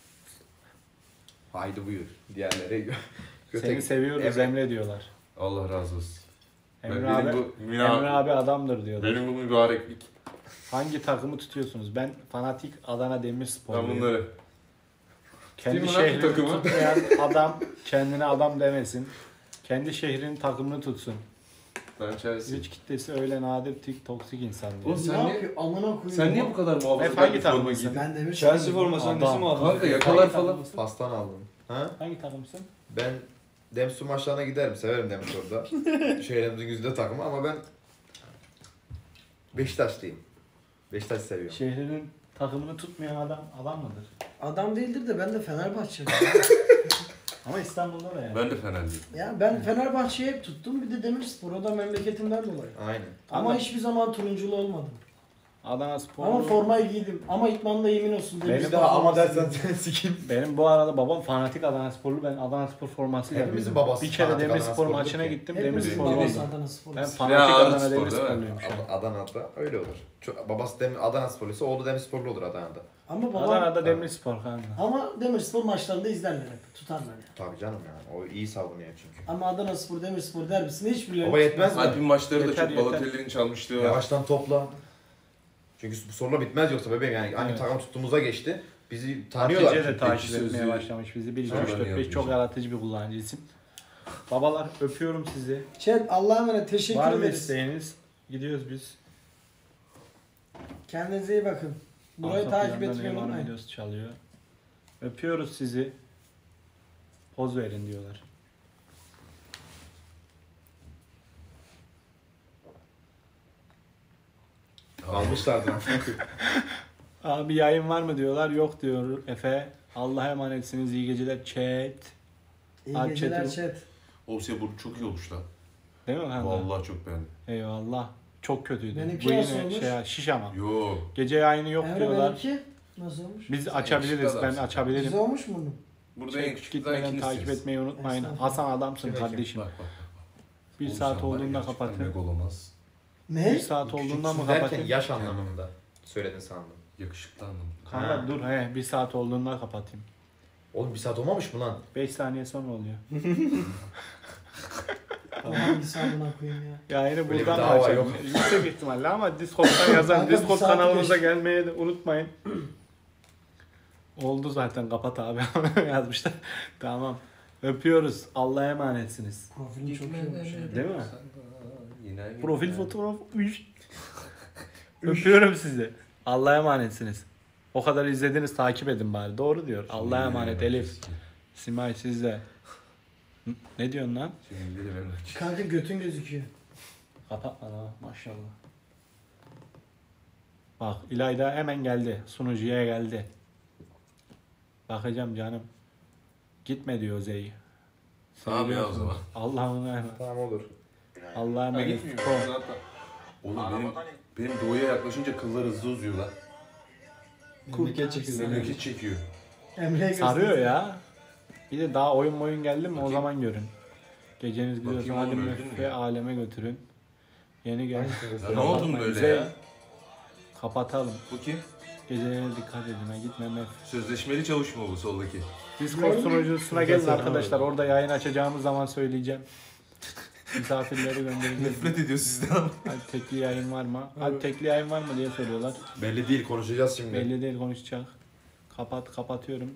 Haydi buyur. Diğerleri Seni seviyoruz Emre diyorlar. Allah razı olsun. Emre benim abi, bu Emre abi adamdır diyorlar. Benim bu mübareklik. Hangi takımı tutuyorsunuz? Ben fanatik Adana Ben Demirspor'luyum. bunları. Kendi Tutayım mı lan bu şehrini takımı? tutmayan adam kendine adam demesin. Kendi şehrinin takımını tutsun. Ben Chelsea. Güç kitlesi öyle nadir toksik insan diyor. Oğlum sen ne niye- yapıyor? Amına koyayım. Sen niye bu kadar Hep muhafazakar hangi bir forma takımsın? giydin? Ben demir Chelsea forması Adam. hangisi mi aldın? Kanka yakalar falan. Pastan aldım. Ha? Hangi takımsın? Ben Demsu maçlarına giderim. Severim Demsu'da. Şehrimizin güzide takımı ama ben Beşiktaşlıyım. Beşiktaş seviyorum. Şehrinin takımını tutmayan adam mıdır? Adam değildir de ben de Fenerbahçeliyim. Ama İstanbul'da da yani. Ben de Fenerliyim. Ya ben Fenerbahçe'yi hep tuttum. Bir de Demirspor. O da memleketimden dolayı. Aynen. Ama Ama- hiçbir zaman turunculu olmadım. Adana Spor. Ama formayı giydim. Ama itmanda yemin olsun. Benim Demirspor Bir daha ama forması dersen giydim. sen sikeyim. Benim bu arada babam fanatik Adana Sporlu. Ben Adana Spor formasıyla Hepimizin büyüdüm. babası Bir kere fanatik Adana Demirspor Sporludur maçına ki. gittim. Hepimizin Demirspor babası oldum. Adana Spor. Ben Ya, fanatik Adana Adana Spor, değil mi? Demirsporluyum şu an. Adana'da öyle olur. Babası Adana Sporluysa oğlu Demirsporlu olur Adana'da. Ama babam... Adana'da Demirspor kanka. Ama Demirspor maçlarında izlerler hep. Tutarlar yani. Tabii canım yani. O iyi savunuyor çünkü. Ama Adana Spor, Demirspor derbisinde hiçbirileri... Baba yetmez mi? Alp'in maçları da Yeter, çok yeter. Balotelli'nin çalmışlığı var. Yavaştan topla. Çünkü bu sorular bitmez yoksa bebeğim yani hangi Evet. takım tuttuğumuza geçti. Bizi tanıyorlar. Hatice de çünkü. takip Ekşi etmeye Sözlüğü- başlamış bizi. 1, 2, Sonradan 3, 4, 5 yazmış. çok yaratıcı bir kullanıcı isim. Babalar öpüyorum sizi. Chat Allah'a emanet. Teşekkür Var mı ederiz. isteğiniz? Gidiyoruz biz. Kendinize iyi bakın. Burayı Arka takip planda etmeyi Neymar unutmayın. videosu çalıyor. Öpüyoruz sizi. Poz verin diyorlar. Almışlardı. Abi yayın var mı diyorlar. Yok diyor Efe. Allah'a emanetsiniz. İyi geceler chat. İyi Alp geceler chat'i- chat. Olsa bu çok iyi olmuş lan. Değil mi kanka? Vallahi çok beğendim. Eyvallah. Çok kötüydü. Benimki Bu nasıl yine olmuş? şiş ama. Yo. Gece yayını yok Emre diyorlar. benimki nasıl olmuş? Biz açabiliriz. Ben adamsın. açabilirim. Güzel olmuş mu bunun? Burada en küçük daha Gitmeden takip ikinizsiniz. etmeyi unutmayın. Estağfurullah. Hasan adamsın Kim kardeşim. Bak. Bir Oğlum saat sen var ya, olduğunda gerçekten kapatın. Megalomaz. Bir Ne? saat olduğunda mı Küçüksün derken kapatın? yaş anlamında söyledin sandım. Yakışıklı anlamında. Kanka Ha. dur he bir saat olduğunda kapatayım. Oğlum bir saat olmamış mı lan? 5 saniye sonra oluyor. Hangisi amına koyayım ya. Yayını Böyle bir buradan dava açalım. yok. Yüksek ihtimalle ama Discord'dan yazan Kanka, bir Discord saati kanalımıza geç. gelmeyi de unutmayın. Oldu zaten kapat abi yazmışlar. Tamam. Öpüyoruz. Allah'a emanetsiniz. Profilin çok iyi olmuş ya. Değil mi? Yine Profil fotoğraf. Üş. Öpüyorum sizi. Allah'a emanetsiniz. O kadar izlediniz takip edin bari. Doğru diyor. Allah'a emanet Elif. Simay sizde. Ne diyorsun lan? Şimdi de ben Kanka götün gözüküyor. Kapatma lan maşallah. Bak İlayda hemen geldi. Sunucuya geldi. Bakacağım canım. Gitme diyor Zey. Tamam ya o zaman. Allah'ım emanet. Tamam olur. Allah'a emanet. Gitmiyor zaten. Oğlum benim doğuya yaklaşınca kıllar hızlı uzuyor lan. Kurke çekildi. Memleket çekiyor. Emre'ye Sarıyor göster. ya. Bir de daha oyun geldi mi o Bakayım. zaman görün. Geceniz gidiyorsa Bakayım hadi oğlum, öldün müffe mü? aleme götürün. Yeni gel. Ya ne oldun böyle Zey, ya? Kapatalım. Bu kim? Gecelerine dikkat edin. Ha, gitme mef. Sözleşmeli çavuş mu bu soldaki? Discord sunucusuna gelin arkadaşlar. Orada yayın açacağımız zaman söyleyeceğim. Misafirleri göndereceğiz. Nefret ediyor sizden ama. Hadi tekli yayın var mı? Hadi tekli yayın var mı diye soruyorlar. Belli değil konuşacağız şimdi. Belli değil konuşacak. Kapatıyorum.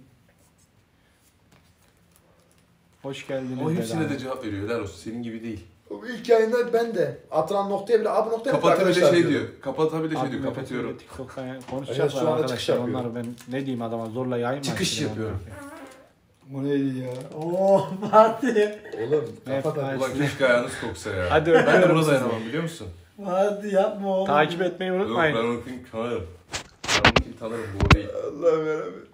Hoş geldiniz. Ama hepsine Bedava. de cevap veriyor. Helal olsun. Senin gibi değil. İlk yayında ben de atılan noktaya bile abi noktaya Kapatabilir şey diyor. Kapatabilir şey Abi diyor. nefes Kapatıyorum. öyle TikTok'tan yani Evet, konuşacaklar şu anda arkadaşlar. çıkış yapıyorum. Onları ben ne diyeyim adama zorla yayın mı Çıkış açtırayım yapıyorum. Bu neydi ya? Oo Fatih. Oğlum kapat Hep- hadi. Ulan keşke ayağınız koksa ya. Hadi Ben de öpüyorum buna sizi. dayanamam biliyor musun? Hadi yapma oğlum. Takip etmeyi Yok unutmayın. ben onu kim tanırım. Ben onu kim tanırım bu o değil. Allah'ım yarabbim.